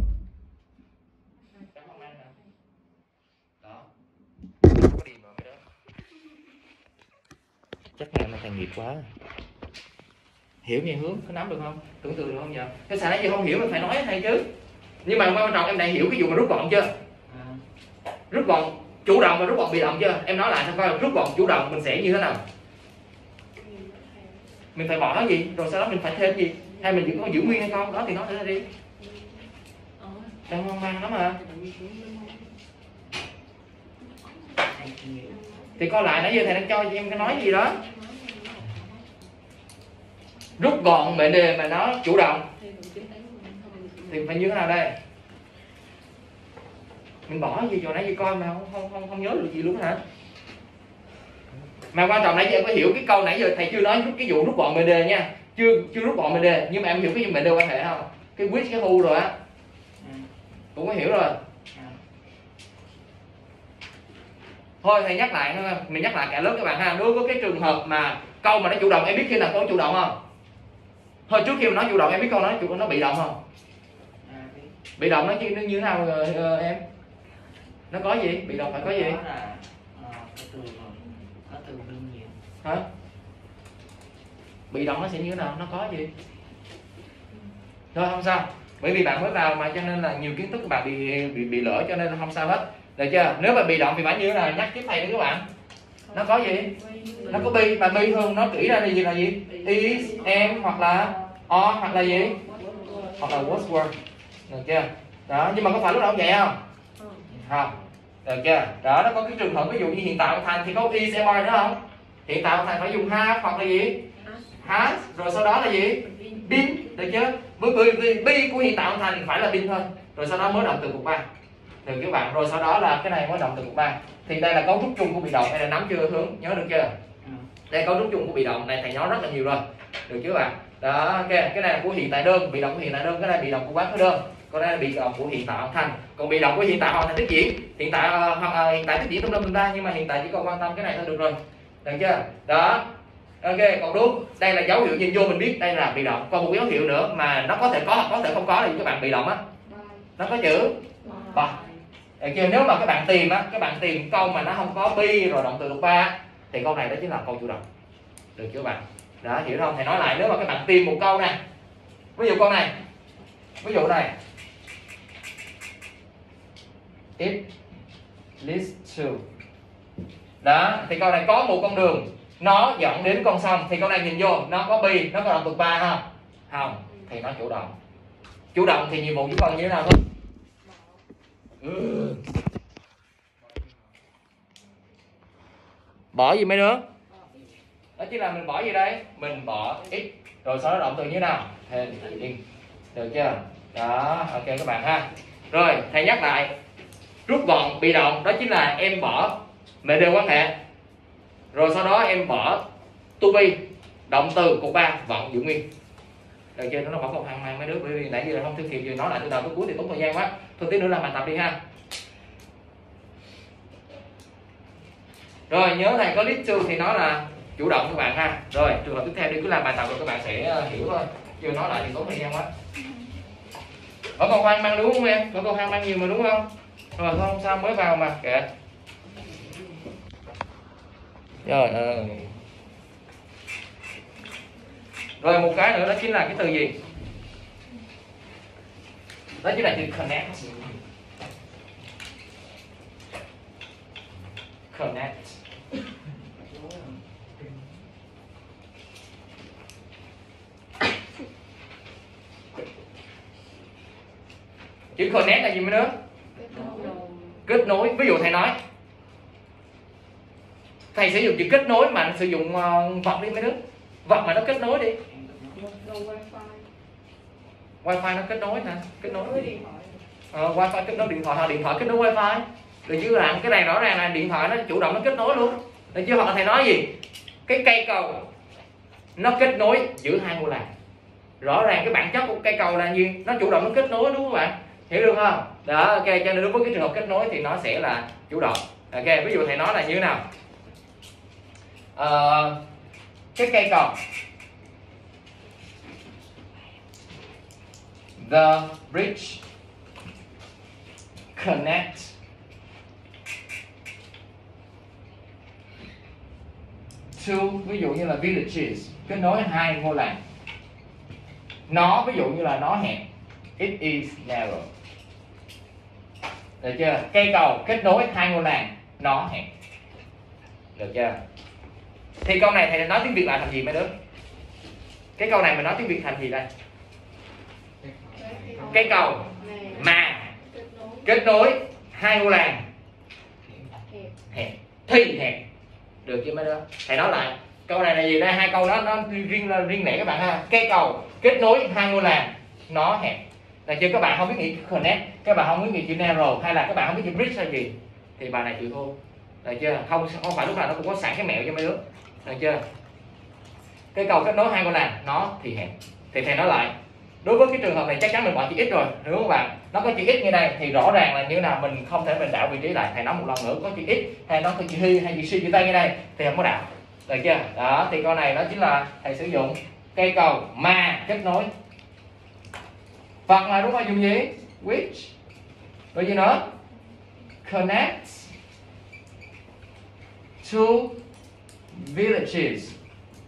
Đó. Có điểm rồi mấy đứa. Chắc ngày nay thầy nghiệp quá. Hiểu nghe hướng, có nắm được không? Tưởng tượng được không giờ? Cái sao nãy giờ không hiểu mình phải nói thầy chứ. Nhưng mà quan trọng em đã hiểu cái vụ mà rút gọn chưa? Rút gọn chủ động và rút gọn bị động chưa? Em nói lại xem coi, rút gọn chủ động mình sẽ như thế nào? Mình phải bỏ gì? Rồi sau đó mình phải thêm gì? Hay mình có giữ nguyên hay không? Đó thì nói thử đi. Đang hoang mang lắm mà. Thì coi lại nãy giờ thầy đang cho em cái nói gì đó. Rút gọn mệnh đề mà nó chủ động thì phải như thế nào đây? Mình bỏ gì rồi nãy giờ coi mà không nhớ được gì luôn hả? Mà quan trọng nãy giờ em có hiểu cái câu nãy giờ thầy chưa nói cái vụ rút gọn mệnh đề nha, chưa rút gọn mệnh đề, nhưng mà em hiểu cái mệnh đề quan hệ không? Cái which cái who rồi á, cũng có hiểu rồi. Thôi thầy nhắc lại thôi, mình nhắc lại cả lớp các bạn ha. Đối với cái trường hợp mà câu mà nó chủ động, em biết khi nào câu chủ động không? Thôi trước khi mà nói chủ động em biết câu nó bị động không? Bị động nó như thế nào em? Nó có gì? Bị động phải có gì? Hả? Bị động nó sẽ như thế nào? Nó có gì? Thôi không sao. Bởi vì bạn mới vào mà cho nên là nhiều kiến thức các bạn bị lỡ cho nên không sao hết. Được chưa? Nếu mà bị động thì phải như thế nào? Nhắc tiếp thầy đi các bạn. Nó có gì? Nó có be, và be thường nó kỹ ra là gì? Is, em hoặc là or hoặc là gì? Hoặc là was were. Được chưa? Đó, nhưng mà có phải lúc nào cũng vậy không? Không. Được chưa? Đó, nó có cái trường hợp ví dụ như hiện tại thành thì có is, em, or nữa không? Hiện tại thành phải dùng have hoặc là gì? Has, rồi sau đó là gì? Been, được chưa? Với be của hiện tại thành phải là been thôi. Rồi sau đó mới động từ cục 3. Được các bạn, rồi sau đó là cái này mới động từ cục 3. Thì đây là cấu trúc chung của bị động, đây là nắm chưa hướng, nhớ được chưa? Đây là cấu trúc chung của bị động, này thầy nói rất là nhiều rồi. Được chưa các bạn? Đó, ok, cái này là của hiện tại đơn, bị động của hiện tại đơn, cái này bị động của quá khứ đơn. Còn đây là bị động của hiện tại hoàn thành. Còn bị động của hiện tại hoàn thành tiếp diễn. Hiện tại tiếp diễn tùm lum tùm la, nhưng mà hiện tại chỉ còn quan tâm cái này thôi được rồi. Được chưa? Đó. Ok, còn đúng, đây là dấu hiệu nhìn vô mình biết đây là bị động. Còn một dấu hiệu nữa mà nó có thể có hoặc có thể không có là gì các bạn? Bị động á. Nó có chữ by. Được chưa? Nếu mà các bạn tìm á, các bạn tìm câu mà nó không có be rồi động từ cục 3 thì câu này đó chính là câu chủ động. Được chưa các bạn? Đó, hiểu không? Thầy nói lại, nếu mà các bạn tìm một câu này, ví dụ câu này, ví dụ này, it leads to, đó, thì câu này có một con đường nó dẫn đến con sông, thì câu này nhìn vô nó có be, nó có động từ 3 không? Không, thì nó chủ động. Chủ động thì nhiệm vụ chỉ còn như thế nào thôi? Bỏ gì mấy đứa? Đó chính là mình bỏ gì đây? Mình bỏ x, rồi sau đó động từ như thế nào? Heading. Được chưa? Đó, ok các bạn ha. Rồi, thầy nhắc lại. Rút gọn bị động đó chính là em bỏ mệnh đề quan hệ, rồi sau đó em bỏ to be, động từ cột 3 vẫn giữ nguyên. Được chưa? Nó vẫn còn hàng mang mấy đứa, bởi vì nãy giờ không thực hiện gì nói lại từ đầu tới cuối thì tốn thời gian quá. Thôi tí nữa làm bài tập đi ha. Rồi nhớ thầy có list to thì nó là chủ động các bạn ha. Rồi trường hợp tiếp theo đi, cứ làm bài tập rồi các bạn sẽ hiểu thôi. Chưa nói lại thì tốn thời gian quá. Vẫn còn hoang mang đúng không em? Vẫn còn hoang mang nhiều mà đúng không? Rồi thôi không sao, mới vào mà kệ. Trời ơi. Rồi một cái nữa đó chính là cái từ gì? Đó chính là từ connect. Connect. Chữ connect là gì mấy đứa? Kết nối. Ví dụ thầy nói thầy sử dụng chữ kết nối mà sử dụng vật đi mấy đứa. Vật mà nó kết nối đi. Wifi nó kết nối hả? Kết nối điện thoại. Wifi kết nối điện thoại, hoặc điện thoại kết nối wifi. Được chứ làm cái này rõ ràng là điện thoại nó chủ động nó kết nối luôn. Được chứ, hoặc là thầy nói gì? Cái cây cầu nó kết nối giữa hai ngôi làng. Rõ ràng cái bản chất của cây cầu là gì? Nó chủ động nó kết nối đúng không các bạn? Hiểu được không? Đó, ok, cho nên đối với cái trường hợp kết nối thì nó sẽ là chủ động. Ok, ví dụ thầy nói là như thế nào? Cái cây cầu, the bridge connects to, ví dụ như là villages, kết nối hai ngôi làng. Nó ví dụ như là nó hẹp, it is narrow. Được chưa? Cây cầu kết nối hai ngôi làng, nó hẹp. Được chưa? Thì câu này thầy nói tiếng Việt là thành gì mấy đứa? Cái câu này mình nói tiếng Việt thành gì đây? Cây cầu mà kết nối hai ngôi làng hẹp thì hẹp. Được chưa mấy đứa? Thầy nói lại câu này là gì đây? Hai câu đó nó riêng lẻ các bạn ha. Cây cầu kết nối hai ngôi làng nó hẹp. Là chưa? Các bạn không biết nghĩ connect, các bạn không biết nghĩ chữ narrow, hay là các bạn không biết chữ bridge là gì thì bài này chịu thua. Được chưa? Không phải lúc nào nó cũng có sẵn cái mẹo cho mấy đứa. Được chưa? Cây cầu kết nối hai ngôi làng nó thì hẹp. Thì thầy nói lại, đối với cái trường hợp này chắc chắn mình bỏ chữ x rồi, đúng không bạn? Nó có chữ x như đây thì rõ ràng là như thế nào mình không thể mình đảo vị trí lại. Thầy nói một lần nữa, có chữ x hay nó có chữ hy hay chữ c chữ tây như đây thì không có đảo. Được chưa? Đó, thì câu này đó chính là thầy sử dụng cây cầu mà kết nối. Vật là đúng không? Dùng gì? Which. Rồi gì nữa? Connects to villages.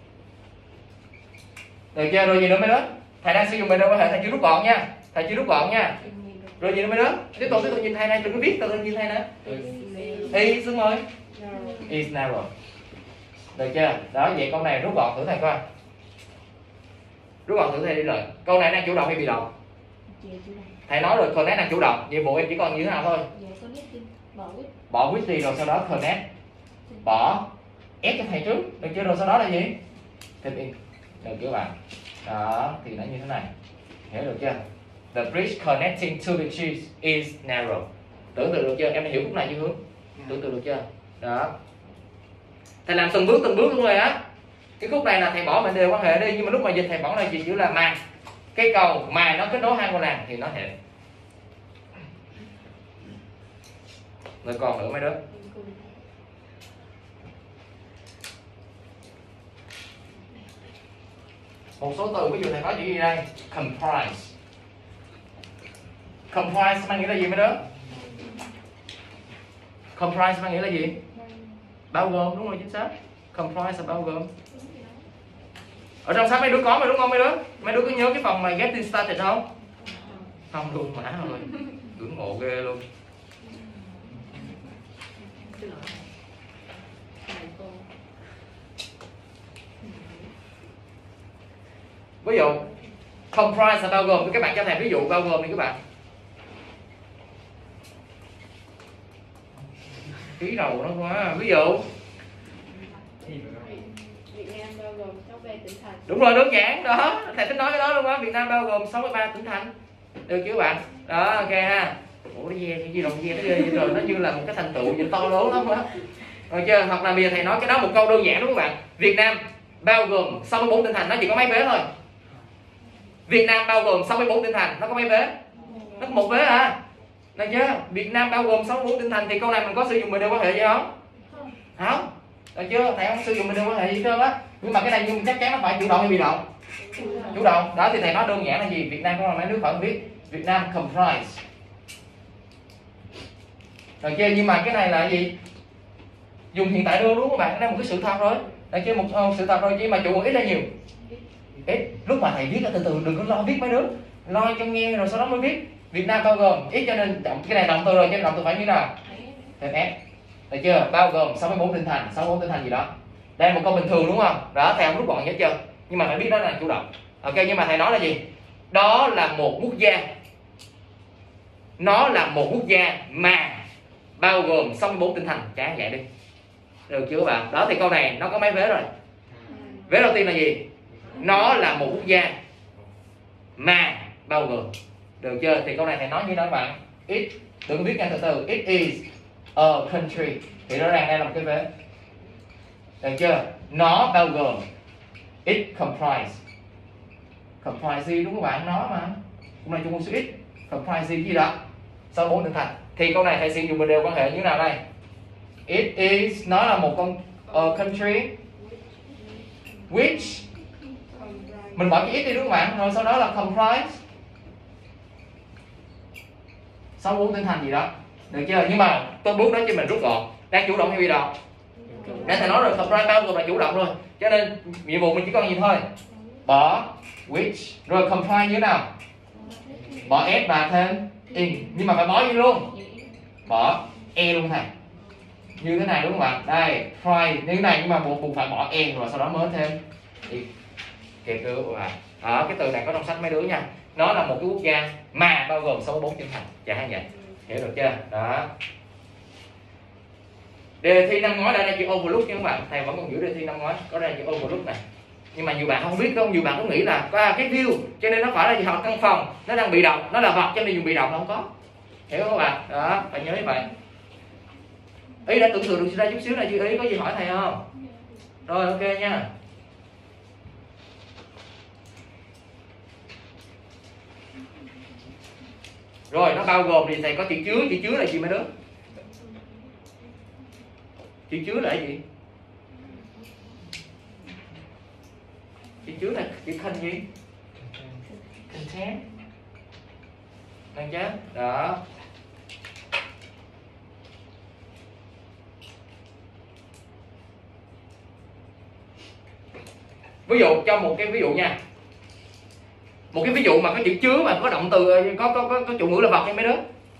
Được chưa? Rồi gì nữa mấy đứa? Thầy đang sử dụng mệnh đề quan hệ, thầy chưa rút gọn nha. Thầy chưa rút gọn nha. Rồi gì nữa mấy đứa? Tiếp tục nhìn thầy này, đừng có viết, tự nhìn thầy nữa. Is đúng rồi. Is narrow. Được chưa? Đó, vậy câu này rút gọn thử thầy coi. Rút gọn thử thầy đi rồi. Câu này đang chủ động hay bị động? Thầy nói rồi, connect đang chủ động. Vậy bộ em chỉ còn như thế nào thôi? Bỏ with đi rồi sau đó connect. Bỏ S cho thầy trước. Được chưa? Rồi sau đó là gì? Thêm in. Được chưa bạn? Đó, thì nó như thế này. Hiểu được chưa? The bridge connecting two villages is narrow. Tưởng tượng được chưa? Em đã hiểu khúc này chưa Hướng? Tưởng tượng được chưa? Đó. Thầy làm từng bước luôn rồi á. Cái khúc này là thầy bỏ mệnh đề quan hệ đi, nhưng mà lúc mà dịch thầy bỏ là gì? Chữ là mà. Cây cầu mà nó kết nối hai ngôi làng thì nó hẹp. Rồi còn nữa mấy đứa? Một số từ ví dụ thầy có chữ gì đây? Comprise. Comprise mang nghĩa là gì mấy đứa? Comprise mang nghĩa là gì? Bao gồm, đúng rồi, chính xác. Comprise là bao gồm. Ở trong sách mấy đứa có mà đúng không mấy đứa? Mấy đứa có nhớ cái phần mà getting started không? Không luôn, mã rồi. Ngưỡng mộ ghê luôn. Ví dụ comprise là bao gồm, các bạn cho thầy ví dụ bao gồm đi các bạn. Ký đầu nó quá. Ví dụ Việt Nam bao gồm 63 tỉnh thành. đúng rồi, đơn giản đó, thầy tính nói cái đó luôn á. Việt Nam bao gồm 63 tỉnh thành. Được chưa các bạn? Đó, ok ha. Ủa ủa nó ve di động ve nó ghê rồi, nó như là một cái thành tựu gì to lớn lắm á. Rồi chưa? Hoặc là bây giờ thầy nói cái đó một câu đơn giản đúng không bạn? Việt Nam bao gồm 64 tỉnh thành, nó chỉ có mấy vế thôi. Việt Nam bao gồm 64 tỉnh thành, nó có mấy vế? Nó có một vế à. Được chưa? Việt Nam bao gồm 64 tỉnh thành thì câu này mình có sử dụng mệnh đề quan hệ gì không? Không. Được chưa? Thầy không sử dụng mệnh đề quan hệ gì hết trơn á. Nhưng mà cái này nhưng chắc chắn nó phải chủ động hay bị động? Chủ động. Đó thì thầy nói đơn giản là gì? Việt Nam có mấy nước khỏi biết. Việt Nam comprise. Được chưa? Nhưng mà cái này là gì? Dùng hiện tại đơn đúng không bạn? Đây là một cái sự thật rồi. Được chưa? Một sự thật rồi chứ mà chủ nguồn ít là nhiều. Ít. Lúc mà thầy viết từ từ đừng có lo viết mấy đứa. Lo cho nghe rồi sau đó mới viết. Việt Nam bao gồm ít cho nên cái này động từ rồi, cho nên động từ phải như nào? Thêm S. Được chưa? Bao gồm 64 tỉnh thành, 64 tỉnh thành gì đó. Đây là một câu bình thường đúng không? Đó, thầy không rút gọn hết chưa? Nhưng mà phải biết đó là chủ động. Ok, nhưng mà thầy nói là gì? Đó là một quốc gia. Nó là một quốc gia mà bao gồm 64 tỉnh thành, chán vậy đi. Được chưa các bạn? Đó thì câu này nó có mấy vế rồi? Vế đầu tiên là gì? Nó là một quốc gia mà bao gồm. Được chưa? Thì câu này thầy nói như đó các bạn. It, đừng viết ngang từ từ. It is a country. Thì rõ ràng đây là một cái vế. Được chưa? Nó bao gồm. It comprise. Comprise gì đúng không bạn? Nó mà. Hôm nay chung một số ít. Comprise gì đó? 64 tỉnh thành. Thì câu này thầy sử dụng mệnh đề quan hệ như thế nào đây? It is, nó là một con country which, mình bỏ cái ít đi đúng không bạn? Rồi sau đó là comprise 64 tỉnh thành gì đó. Được chưa? Nhưng mà tôi bước đó cho mình rút gọn. Đang chủ động hay bị động? Đang thầy nói rồi, comprise bao gồm là chủ động rồi. Cho nên nhiệm vụ mình chỉ còn gì thôi? Bỏ which. Rồi comprise như thế nào? Bỏ s và thêm in. Nhưng mà phải bỏ gì luôn? Bỏ e luôn thầy. Như thế này đúng không bạn? Đây, try như thế này nhưng mà buộc phải bỏ e rồi sau đó mới thêm đi. Kịp chưa các bạn? Đó, cái từ này có trong sách mấy đứa nha. Nó là một cái quốc gia mà bao gồm 64 tỉnh thành. Chả hay vậy. Hiểu được chưa? Đó. Đề thi năm ngoái đã ra chữ overlook nha các bạn. Thầy vẫn còn giữ đề thi năm ngoái có ra chữ overlook này. Nhưng mà nhiều bạn không biết đâu, nhiều bạn có nghĩ là cái view cho nên nó phải là gì, họ căn phòng, nó đang bị động, nó là vật cho nên dùng bị động không có. Hiểu không các bạn? Đó, phải nhớ như vậy. Ý đã tưởng tượng được ra chút xíu này chưa? Ý có gì hỏi thầy không? Rồi ok nha. Rồi nó bao gồm thì thầy có chữ chứa là gì mấy đứa? Chữ chứa là gì? Chữ chứa là chữ contain gì? Contain. Đang chứ? Đó. Ví dụ cho một cái ví dụ nha. Một cái ví dụ mà có chữ chứa mà có động từ có chủ ngữ là vật nha mấy đứa.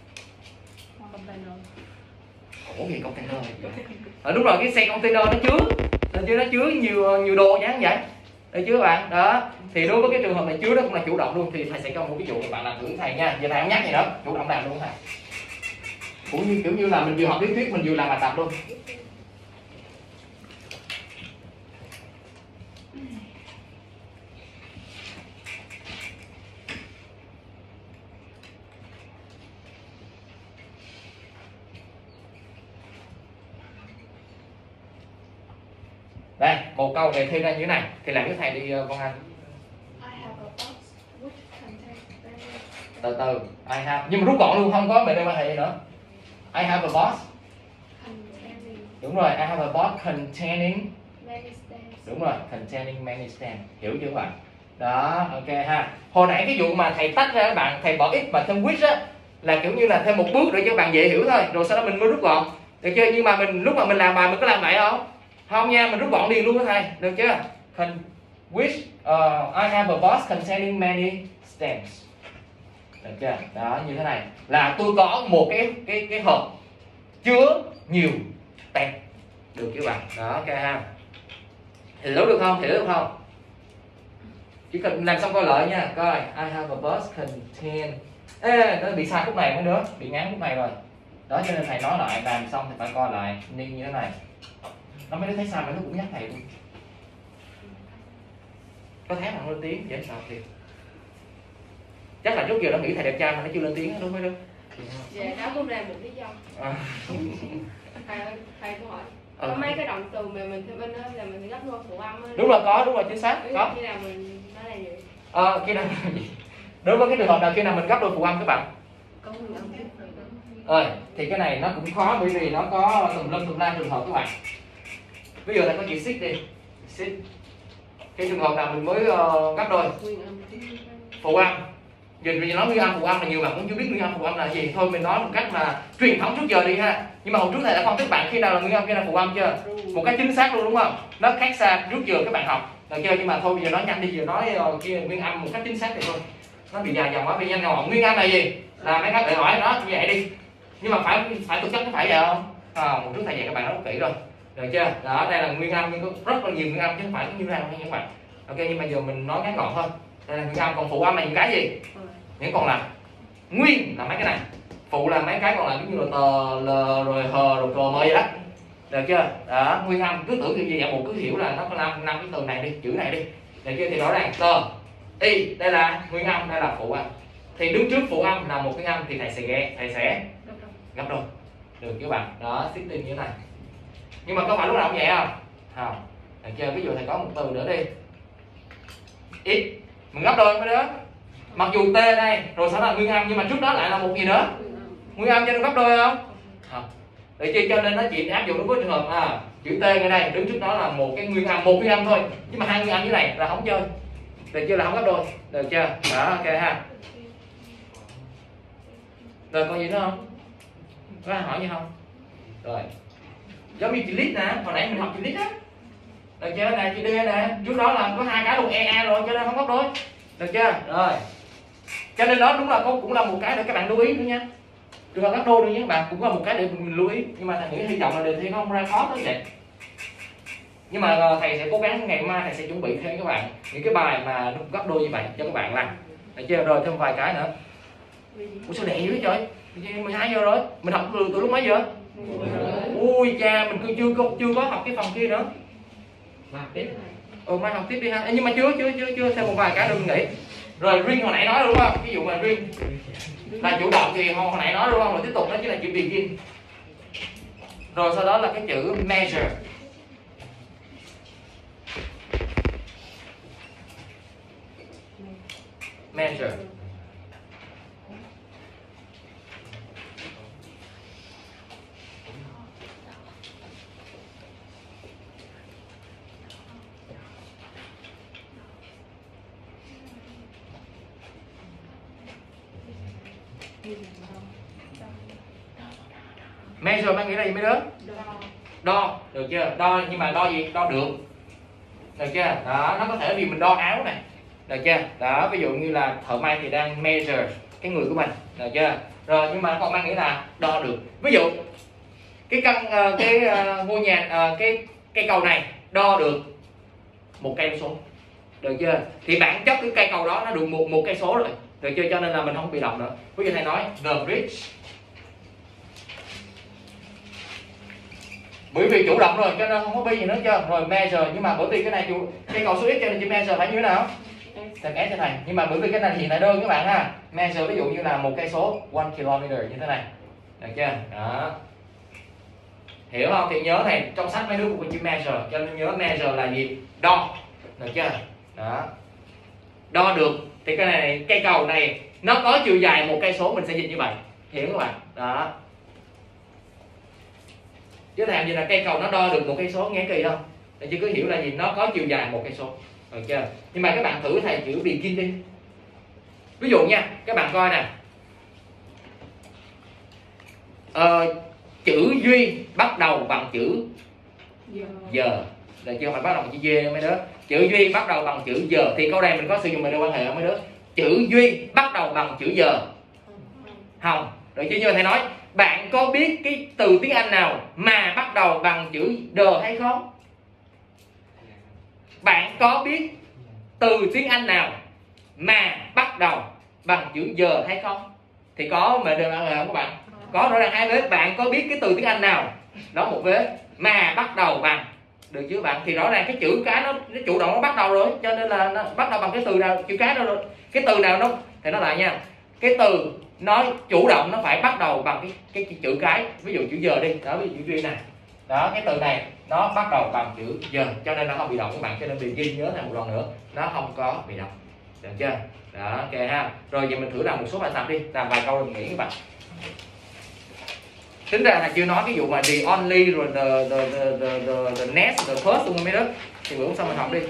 Ủa gì container này? Đúng rồi, cái xe container nó chứa nhiều đồ nhá vậy. Được chưa bạn? Đó. Thì đối với cái trường hợp này chứa đó cũng là chủ động luôn, thì thầy sẽ cho một ví dụ bạn làm thử thầy nha. Giờ thầy không nhắc gì nữa, chủ động làm luôn thầy. Cũng như kiểu như là mình vừa học lý thuyết mình vừa làm bài tập luôn. Đây, một câu đề thi ra như thế này thì làm với thầy đi con Anh. I have a box which contains various Từ từ, I have, nhưng mà rút gọn luôn, không có mệnh đề quan hệ gì nữa. I have a box. containing Đúng rồi, I have a box containing. many stamps. Đúng rồi, containing many stamps. Hiểu chưa các bạn? Đó, ok ha. Hồi nãy cái vụ mà thầy tách ra các bạn, thầy bỏ ít và thêm which á là kiểu như là thêm một bước để cho các bạn dễ hiểu thôi, rồi sau đó mình mới rút gọn. Được chưa? Nhưng mà mình lúc mà mình làm bài mình có làm vậy không? Không nha, mình rút gọn liền luôn đó thầy. Được chưa? Which I have a box containing many stamps. Được chưa? Đó, như thế này là tôi có một cái hộp chứa nhiều stamp. Được chưa bạn? Đó, ok ha. Thì hiểu được không? Hiểu được không? Chỉ cần làm xong câu lợi nha. Coi, I have a box contain. Ê, nó bị sai khúc này mấy đứa, bị ngán khúc này rồi. Đó cho nên thầy nói lại, làm xong thì phải coi lại như thế này. Nó mấy đứa thấy sai mà nó cũng nhắc thầy luôn. Có thấy mà lên tiếng dễ sợ thiệt. Chắc là trước giờ nó nghĩ thầy đẹp trai mà nó chưa lên tiếng đúng không mấy đứa? Dạ, đó cũng là một lý do. À. Thầy câu hỏi. Có mấy cái động từ mà mình thêm in á là mình gấp đôi phụ âm á. Đúng rồi, có, đúng rồi, chính xác, có. Khi nào mình nói là gì? Khi nào đối với cái trường hợp nào khi nào mình gấp đôi phụ âm các bạn? Có nguyên âm trước Rồi, thì cái này nó cũng khó bởi vì nó có tùm la trường hợp các bạn. Ví dụ là có chữ xích đi, xích. Cái trường hợp nào mình mới gấp đôi nguyên âm phụ âm. Giờ mình nói nguyên âm phụ âm là nhiều bạn cũng chưa biết nguyên âm phụ âm là gì, thôi mình nói một cách mà truyền thống trước giờ đi ha. Nhưng mà hồi trước thầy đã phân tích bạn khi nào là nguyên âm, khi nào phụ âm chưa? Một cách chính xác luôn đúng không? Nó khác xa trước giờ các bạn học, được chưa? Nhưng mà thôi bây giờ nói nhanh đi, giờ nói kia nguyên âm một cách chính xác thì thôi. Nó bị dài dòng quá, bị nhanh gọn. Nguyên âm là gì? Là mấy các để hỏi đó như vậy đi. Nhưng mà phải thực chất có phải vậy không? Một trước thầy dạy các bạn rất kỹ rồi, được chưa? Đó, đây là nguyên âm nhưng có rất là nhiều nguyên âm chứ không phải như thế nào nha các bạn. Ok, nhưng mà giờ mình nói ngắn gọn thôi. Đây là nguyên âm, còn phụ âm là những cái gì? Những còn là nguyên là mấy cái này, phụ là mấy cái còn lại giống như là tờ, l, rồi hờ, rồi cờ, mờ vậy đó, được chưa? Đó, nguyên âm cứ tưởng như vậy, một cứ hiểu là nó có năm cái từ này đi, chữ này đi, được chưa? Thì rõ ràng tờ, y đây là nguyên âm, đây là phụ âm. Thì đứng trước phụ âm là một cái âm thì thầy sẽ gấp đôi, được chưa bạn? Đó, xích tin như thế này. Nhưng mà có phải lúc nào cũng vậy không? Không, được chưa? Ví dụ thầy có một từ nữa đi, ít, mình gấp đôi mấy đứa. Mặc dù T đây, rồi sau đó là nguyên âm nhưng mà trước đó lại là một gì nữa? Nguyên âm cho nên gấp đôi không? Không. Để chi cho nên nó chỉ áp dụng đối với trường hợp chữ T ngay đây, đứng trước đó là một cái nguyên âm thôi. Nhưng mà hai nguyên âm như này là không chơi. Được chưa? Là không gấp đôi. Được chưa? Đó, ok ha. Rồi còn gì nữa không? Có ai hỏi gì không? Rồi. Giống như chữ lít nè, hồi nãy mình học chữ lít á. Được chưa? Này chữ D nè, trước đó là có hai cái luôn EA rồi cho nên không gấp đôi. Được chưa? Rồi. Cho nên đó đúng là cũng là một cái để các bạn lưu ý nữa nha. Trường hợp gấp đôi nữa nhé các bạn, cũng là một cái để mình lưu ý. Nhưng mà thầy nghĩ hy vọng là đề thi nó không ra khó tới vậy. Nhưng mà thầy sẽ cố gắng ngày mai thầy sẽ chuẩn bị thêm các bạn những cái bài mà gấp đôi như vậy cho các bạn làm. Được chưa? Rồi thêm vài cái nữa. Ủa sao đèn dữ trời? 12 giờ rồi. Mình học từ lúc mấy giờ? Ui cha, mình chưa có học cái phần kia nữa. Mai học tiếp đi ha. Nhưng mà chưa thêm một vài cái nữa mình nghĩ. Rồi ring hồi nãy nói đúng không? Ví dụ mà ring là chủ động thì hồi nãy nói đúng không? Rồi tiếp tục đó chính là chữ begin. Rồi sau đó là cái chữ measure. Measure. Measure mang nghĩa là gì mấy đứa? Đo, được chưa? Đo nhưng mà đo gì? Đo được. Được chưa? Đó, nó có thể vì mình đo áo này. Được chưa? Đó, ví dụ như là thợ may thì đang measure cái người của mình, được chưa? Rồi nhưng mà còn mang nghĩa là đo được. Ví dụ cái ngôi nhà cái cây cầu này đo được 1 cây số. Được chưa? Thì bản chất cái cây cầu đó nó được một cây số rồi. Được chưa? Cho nên là mình không bị động nữa. Ví dụ thầy nói the bridge. Bởi vì chủ động rồi cho nên không có bi gì nữa chưa? Rồi measure, nhưng mà bởi vì cái này cây cầu số x cho nên chữ measure phải như thế nào? Thêm S thế này. Nhưng mà bởi vì cái này hiện tại đơn các bạn ha. Measure ví dụ như là 1 cây số 1 km như thế này. Được chưa? Đó. Hiểu không? Thì nhớ này, trong sách mấy đứa cũng có chữ measure, cho nên nhớ measure là gì? Đo. Được chưa? Đó. Đo được thì cái này cây cầu này nó có chiều dài 1 cây số, mình sẽ dịch như vậy. Hiểu các bạn? Đó. Chứ làm gì là cây cầu nó đo được 1 cây số, nghe kỳ không? Để chứ cứ hiểu là gì, nó có chiều dài 1 cây số. Được chưa? Nhưng mà các bạn thử thầy chữ begin đi. Ví dụ nha, các bạn coi nè. Chữ Duy bắt đầu bằng chữ giờ. Được chưa? Phải bắt đầu bằng chữ D mấy đứa. Chữ Duy bắt đầu bằng chữ giờ thì câu này mình có sử dụng mệnh đề quan hệ không mấy đứa? Chữ Duy bắt đầu bằng chữ giờ. Không. Được chưa? Như thầy nói, bạn có biết cái từ tiếng Anh nào mà bắt đầu bằng chữ the hay không? Bạn có biết từ tiếng Anh nào mà bắt đầu bằng chữ giờ hay không? Thì có mệnh đề quan hệ không các bạn? Có, rõ ràng hai vế. Bạn có biết cái từ tiếng Anh nào đó một vế mà bắt đầu bằng, được chứ bạn? Thì rõ ràng cái chữ cái nó chủ động nó bắt đầu rồi, cho nên là nó bắt đầu bằng cái từ nào, chữ cái đó rồi. Cái từ nào nó thì nó lại nha. Cái từ nó chủ động nó phải bắt đầu bằng cái chữ cái, ví dụ chữ giờ đi, đó ví dụ chữ duyên này, đó cái từ này nó bắt đầu bằng chữ giờ, cho nên nó không bị động các bạn, cho nên ghi nhớ thêm một lần nữa, nó không có bị động, được chưa? Đó, ok ha. Rồi giờ mình thử làm một số bài tập đi, làm vài câu rồi mình nghỉ các bạn. Tính ra là chưa nói cái vụ mà the only rồi the next, the first luôn mấy đó, thì bữa sau mình học đi.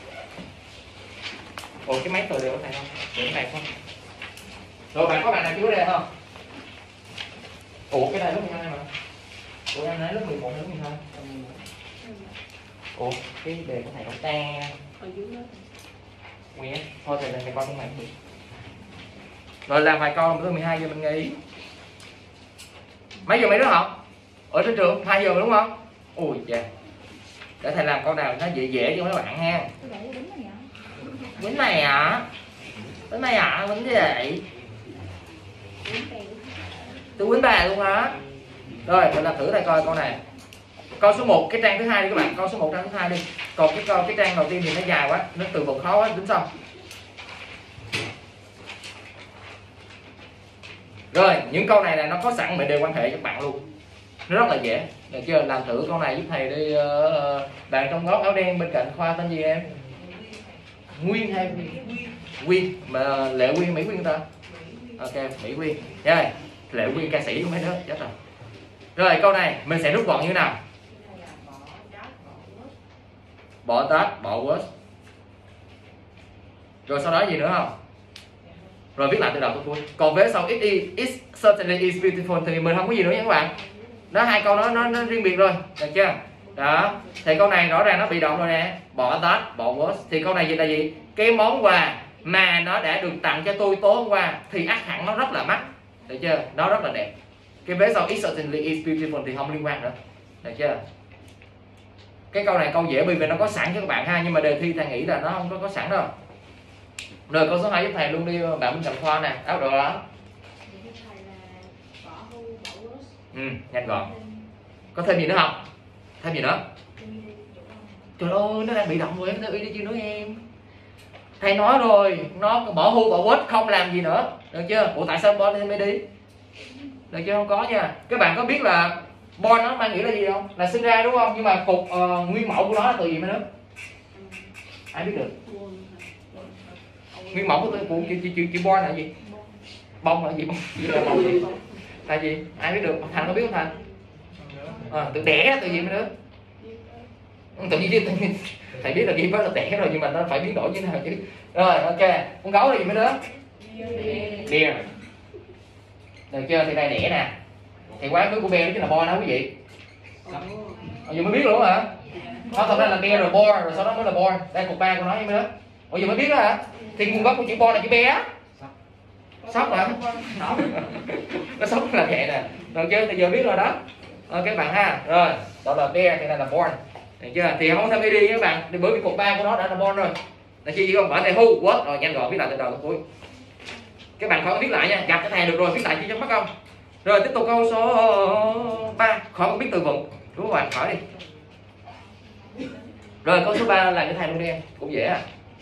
Ủa cái máy từ đều có này không? Để cái này không? Rồi bạn có bạn nào chưa đây không? Ủa cái này lớp 12 mà. Ủa em nói lớp 11 lớp 12. Ủa cái đề của thầy không ta. Ở dưới đó. Nguyên thôi thầy thầy coi cái này cũng được. Rồi làm vài câu tới 12 giờ mình nghỉ. Mấy giờ mấy đứa học? Ở trên trường 2 giờ đúng không? Ui dạ. Để thầy làm câu nào nó dễ dễ cho mấy bạn ha. Bánh này ạ. Bánh này ạ, bánh gì vậy? Tôi quýnh bà luôn hả? Rồi mình làm thử thầy coi câu này. Câu số 1 cái trang thứ hai đi các bạn, câu số 1 trang thứ hai đi. Còn cái trang đầu tiên thì nó dài quá, nó từ vựng khó quá, tính xong. Rồi những câu này là nó có sẵn mệnh đề quan hệ cho các bạn luôn, nó rất là dễ, được chưa? Làm thử câu này giúp thầy đi. Bạn trong góc áo đen bên cạnh Khoa tên gì em? Nguyên hay Quyên? Mà Lệ Quyên, Mỹ Quyên ta? Ok, Mỹ Quyên. Rồi Lệ Quyên ca sĩ của mấy đứa chết rồi. Rồi câu này mình sẽ rút gọn như thế nào? Bỏ tát, bỏ was. Rồi sau đó gì nữa không? Rồi viết lại từ đầu tới cuối. Còn vế sau it certainly is beautiful thì mình không có gì nữa nha các bạn. Đó, hai câu nó riêng biệt rồi, được chưa? Đó, thì câu này rõ ràng nó bị động rồi nè. Bỏ that, bỏ was. Thì câu này gì là gì? Cái món quà mà nó đã được tặng cho tôi tối hôm qua thì ắt hẳn nó rất là mắc, được chưa? Nó rất là đẹp. Cái vế sau it certainly is beautiful thì không liên quan nữa, được chưa? Cái câu này câu dễ bởi vì nó có sẵn cho các bạn ha, nhưng mà đề thi thầy nghĩ là nó không có sẵn đâu. Rồi câu số 2 giúp thầy luôn đi bạn Minh Trần Khoa nè, áo đồ đó. Nhanh gọn. Có thêm gì nữa không? Thêm gì nữa? Trời ơi, nó đang bị động rồi em, tự đi chưa nữa em. Thầy nói rồi, nó bỏ hưu bỏ quết không làm gì nữa, được chưa? Ủa tại sao Bon mới đi? Được chưa? Không có nha. Các bạn có biết là Bon nó mang nghĩa là gì không? Là sinh ra đúng không? Nhưng mà cục nguyên mẫu của nó là từ gì mấy đứa? Ai biết được? Nguyên mẫu của chị Bon là gì? Bông là gì? Bông gì? Là gì? Ai biết được? Thành có biết không Thành? Từ đẻ từ gì mấy đứa? Tự nhiên thầy biết là ghi với là đẻ rồi nhưng mà nó phải biến đổi như thế nào chứ. Rồi ok, con gấu là gì mấy đứa? Deer. Được chưa? Thì đây đẻ nè. Thì quá khứ của Bear đó chính là boy đó quý vị. Giờ mới biết luôn hả? Không, thật ra là Bear rồi boy rồi sau đó mới là boy. Đây cục 3 của nó như mấy đứa. Ủa giờ mới biết đó hả? Thì nguồn gốc của chữ boy là chữ bé. Sóc hả? Nó sóc là vậy nè. Được chưa? Thì giờ biết rồi đó. Các bạn ha. Rồi, đó là Bear thì đây là born. Được chưa? Thì không thêm đi các bạn. Thì bởi vì cục 3 của nó đã là born rồi. Là chỉ không phải này who, what rồi nhanh gọn viết lại từ đầu tới cuối. Các bạn khỏi viết lại nha, gặp cái thầy được rồi viết lại chi cho mất không? Rồi tiếp tục câu số 3, khỏi biết từ vựng. Đúng không bạn? Hỏi đi. Rồi câu số 3 là cái thầy luôn đi em, cũng dễ à.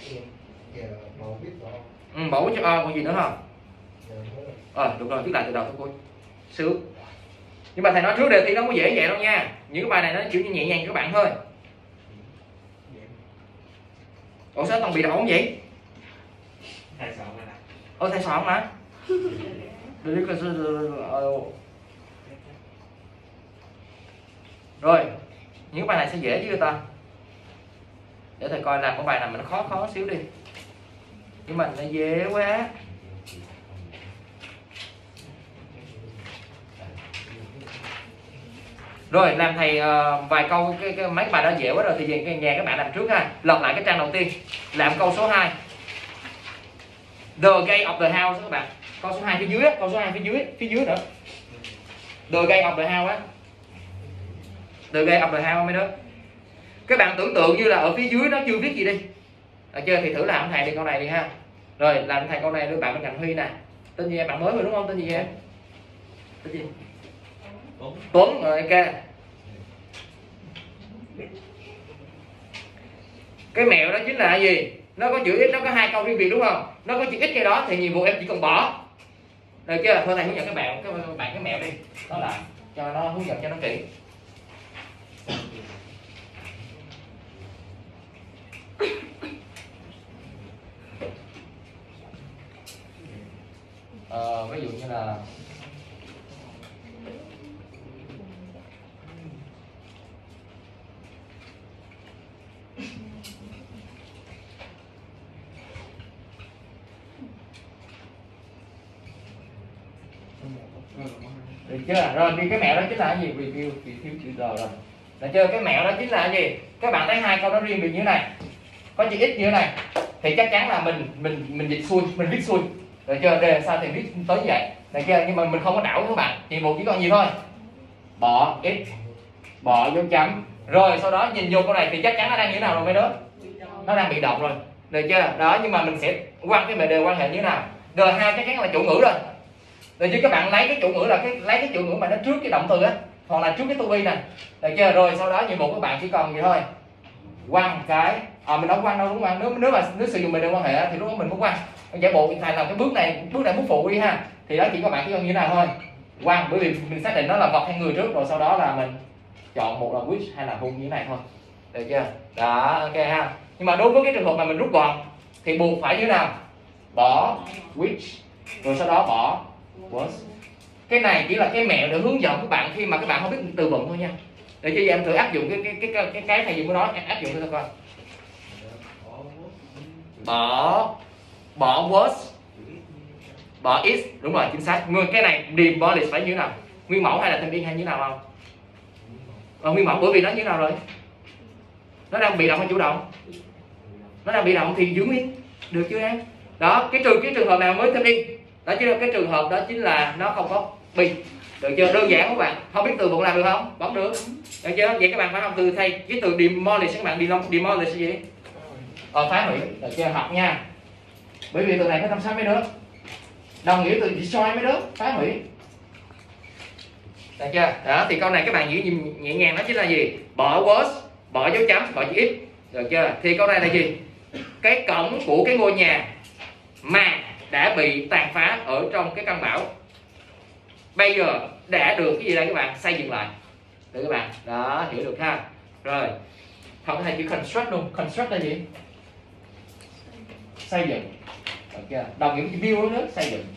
Mẫu cho còn gì nữa không? Được rồi, viết lại từ đầu tới cuối. Sướng. Nhưng mà thầy nói trước đề thi nó không có dễ vậy đâu nha. Những cái bài này nó kiểu như nhẹ nhàng các bạn thôi. Ủa sao còn bị đổ không vậy? Thầy soạn rồi nè. Thầy soạn mà. Rồi, những bài này sẽ dễ chứ người ta. Để thầy coi làm cái bài nào mà nó khó xíu đi. Nhưng mà nó dễ quá. Rồi làm thầy vài câu mấy cái bài đó dễ quá rồi thì về nhà các bạn làm trước ha. Lật lại cái trang đầu tiên. Làm câu số 2. The gate of the house các bạn. Câu số 2 phía dưới, câu số 2 phía dưới nữa. The gate of the house á. The gate of the house mấy đứa. Các bạn tưởng tượng như là ở phía dưới nó chưa viết gì đi. Được chưa? Thì thử làm thầy đi câu này đi ha. Rồi làm thầy câu này đưa bạn bên cạnh Huy nè. Tên gì em? Bạn mới rồi đúng không? Tên gì em? Tên gì? Tuấn. Rồi ok. Cái mẹo đó chính là gì? Nó có chữ x, nó có 2 câu riêng biệt đúng không? Nó có chữ x cái đó thì nhiệm vụ em chỉ cần bỏ. Được chưa? Thôi thầy hướng dẫn các bạn cái mẹo đi, đó là cho nó hướng dẫn cho nó kỹ. Ví dụ như là được chưa? Rồi thì cái mẹo đó chính là cái gì? Review chữ R rồi. Được chưa? Cái mẹo đó chính là cái gì? Các bạn thấy hai câu đó riêng biệt như thế này, có chữ x như thế này, thì chắc chắn là mình dịch xuôi, mình viết xuôi. Được chưa? Đề sao thì viết tới như vậy. Được chưa? Nhưng mà mình không có đảo các bạn. Thì một chỉ còn gì thôi? Bỏ x, bỏ dấu chấm. Rồi sau đó nhìn vô câu này thì chắc chắn nó đang như thế nào rồi mấy đứa? Nó đang bị động rồi. Được chưa? Đó, nhưng mà mình sẽ quan cái đề quan hệ như thế nào? R2 chắc chắn là chủ ngữ rồi. Được chưa? Các bạn lấy cái chủ ngữ là lấy cái chủ ngữ mà nó trước cái động từ á, hoặc là trước cái to be nè. Được chưa? Rồi sau đó nhiệm vụ các bạn chỉ cần gì thôi? Quăng cái mình đâu quăng đâu đúng không? Nếu sử dụng đề quan hệ thì lúc đó mình muốn quăng. Giả bộ thầy làm cái bước này bước phụ đi ha. Thì đó chỉ các bạn chỉ cần như thế nào thôi. Quăng, bởi vì mình xác định nó là vật hay người trước, rồi sau đó là mình chọn một là which hay là who như thế này thôi. Được chưa? Đó, ok ha. Nhưng mà đối với cái trường hợp mà mình rút gọn thì buộc phải như thế nào? Bỏ which, rồi sau đó bỏ was. Cái này chỉ là cái mẹo để hướng dẫn các bạn khi mà các bạn không biết từ vựng thôi nha. Để cho em thử áp dụng cái thầy dùng của nó, em áp dụng thử coi. Bỏ was, bỏ is, đúng rồi, chính xác. Cái này demolish phải như thế nào? Nguyên mẫu hay là thêm biên hay như thế nào không? Nguyên mẫu, bởi vì nó như thế nào rồi? Nó đang bị động hay chủ động? Nó đang bị động thì giữ nguyên, được chưa em? Đó, cái trường hợp nào mới thêm in? Đó chứ cái trường hợp đó chính là nó không có be. Được chưa? Đơn giản các bạn. Không biết từ vựng làm được không? Vẫn được. Được chưa? Vậy các bạn phải học từ thầy cái từ demolish, các bạn demolish là gì? Phá hủy. Được chưa? Học nha. Bởi vì từ này có 56 mấy đứa. Đồng nghĩa từ destroy mấy đứa, phá hủy. Được chưa? Đó, thì câu này các bạn giữ nhẹ nhàng, đó chính là gì? Bỏ was, bỏ dấu chấm, bỏ chữ x. Được chưa? Thì câu này là gì? Cái cổng của cái ngôi nhà mà đã bị tàn phá ở trong cái cơn bão bây giờ đã được cái gì đây các bạn? Xây dựng lại. Được các bạn? Đó, hiểu được ha. Rồi. Học cái này chữ construct luôn. Construct là gì? Xây dựng. Được chưa? Đồng nghĩa với build nữa, xây dựng.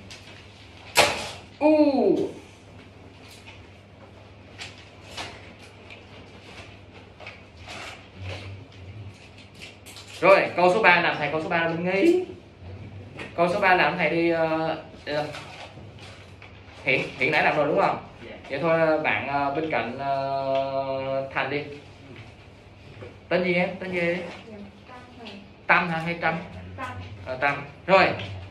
Rồi, câu số 3 làm thầy, câu số 3 là mình nghĩ. Câu số 3 làm thầy đi hiện nãy làm rồi đúng không? Vậy thôi bạn bên cạnh Thành đi. Tên gì em? Tên gì? Tâm hả hay Trâm? Tâm. Rồi.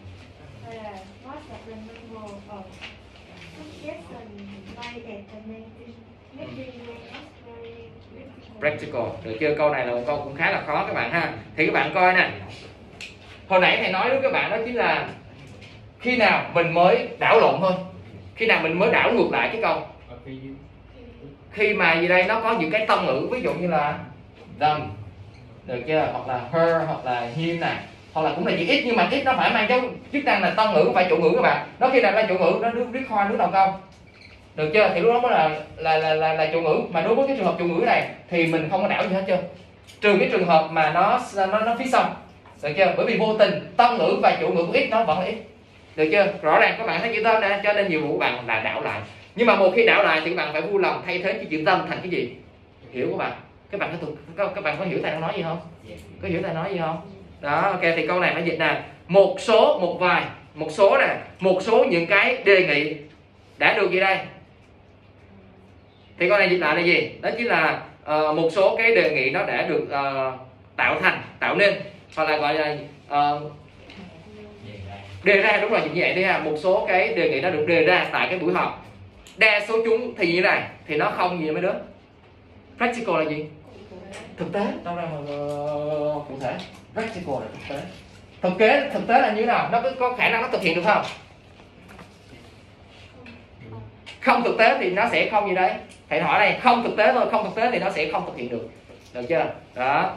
Practical. Được chưa? Câu này là một câu cũng khá là khó các bạn ha. Thì các bạn coi nè. Hồi nãy thầy nói với các bạn đó chính là khi nào mình mới đảo lộn thôi. Khi nào mình mới đảo ngược lại cái câu. Khi mà gì đây nó có những cái tông ngữ, ví dụ như là them, được chưa? Hoặc là her, hoặc là him này, hoặc là cũng là chữ x, nhưng mà x nó phải mang chức năng là tông ngữ, phải chủ ngữ các bạn. Nó khi nào là chủ ngữ nó viết khoa nước đầu câu. Được chưa? Thì lúc đó mới là chủ ngữ. Mà đối với cái trường hợp chủ ngữ này thì mình không có đảo gì hết trơn. Trừ cái trường hợp mà nó phía sau. Được chưa? Bởi vì vô tình tông ngữ và chủ ngữ của x nó vẫn là x. Được chưa? Rõ ràng các bạn thấy chữ tâm nè, cho nên nhiều vụ bạn là đảo lại. Nhưng mà một khi đảo lại thì các bạn phải vui lòng thay thế chữ tâm thành cái gì? Hiểu các bạn? Các bạn có hiểu thầy đang nói gì không? Có hiểu thầy nói gì không? Đó, ok, thì câu này phải dịch nè. Một số những cái đề nghị đã được gì đây? Thì câu này dịch lại là gì? Đó chính là một số cái đề nghị nó đã được tạo nên, hoặc là gọi là đề ra, đúng rồi, như vậy đi ha. Một số cái đề nghị nó được đề ra tại cái buổi họp. Đa số chúng thì như thế này, thì nó không gì mấy đứa. Practical là gì? Thực tế, đâu ra mà cụ thể. Practical là thực tế. Thực tế là như thế nào? Nó có khả năng nó thực hiện được không? Không thực tế thì nó sẽ không gì đấy. Thầy hỏi đây, không thực tế thôi, không thực tế thì nó sẽ không thực hiện được. Được chưa? Đó.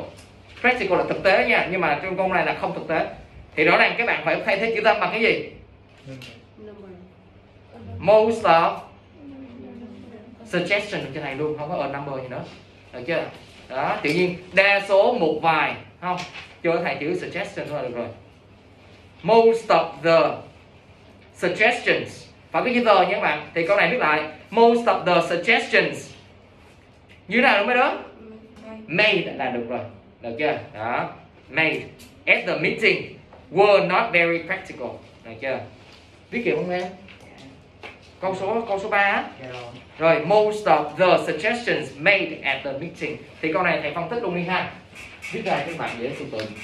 Practical là thực tế nha, nhưng mà trong câu này là không thực tế. Thì rõ ràng các bạn phải thay thế chữ tâm bằng cái gì? Number. Most of suggestion cho thầy luôn, không có a number gì nữa, được chưa? Đó, tự nhiên đa số một vài, không cho thầy chữ suggestion thôi là được rồi. Most of the suggestions, phải có chữ the nha các bạn. Thì câu này viết lại most of the suggestions như thế nào đúng mấy đứa? Made là được rồi, được chưa? Đó, made at the meeting were not very practical, được chưa? Viết kịp không em? Câu số 3 á. Rồi, most of the suggestions made at the meeting. Thì câu này thầy phân tích luôn đi ha. Viết ra các bạn dễ tưởng tượng.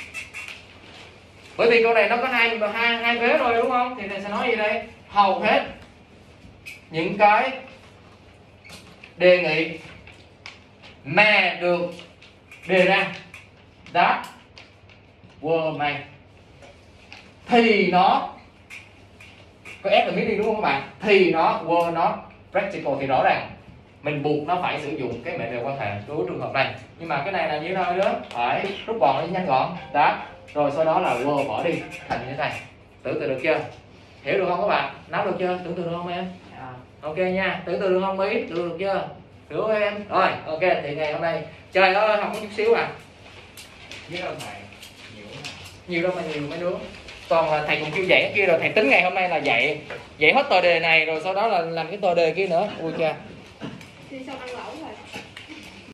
Bởi vì câu này nó có hai vế rồi đúng không? Thì thầy sẽ nói gì đây? Hầu hết những cái đề nghị mà được đề ra that were made thì nó có ép ở meeting đúng không các bạn? Thì nó were not practical, thì rõ ràng mình buộc nó phải sử dụng cái mệnh đề quan hệ đối với trường hợp này. Nhưng mà cái này là như thế nào nữa? Phải rút gọn lại nhanh gọn đó, rồi sau đó là were bỏ đi thành như thế này. Tưởng tượng được chưa? Hiểu được không các bạn? Nắm được chưa? Tưởng tượng được không em? Ok nha, tưởng tượng được không Mỹ? Tưởng tượng được chưa? Hiểu không em? Rồi, ok, thì ngày hôm nay trời ơi học có chút xíu à. Biết đâu thầy Nhiều đâu mà nhiều mấy đứa. Còn là thầy cũng kêu dạy cái kia rồi, thầy tính ngày hôm nay là dạy hết tờ đề này rồi sau đó là làm cái tờ đề kia nữa. Ui cha. Thì xong ăn lẩu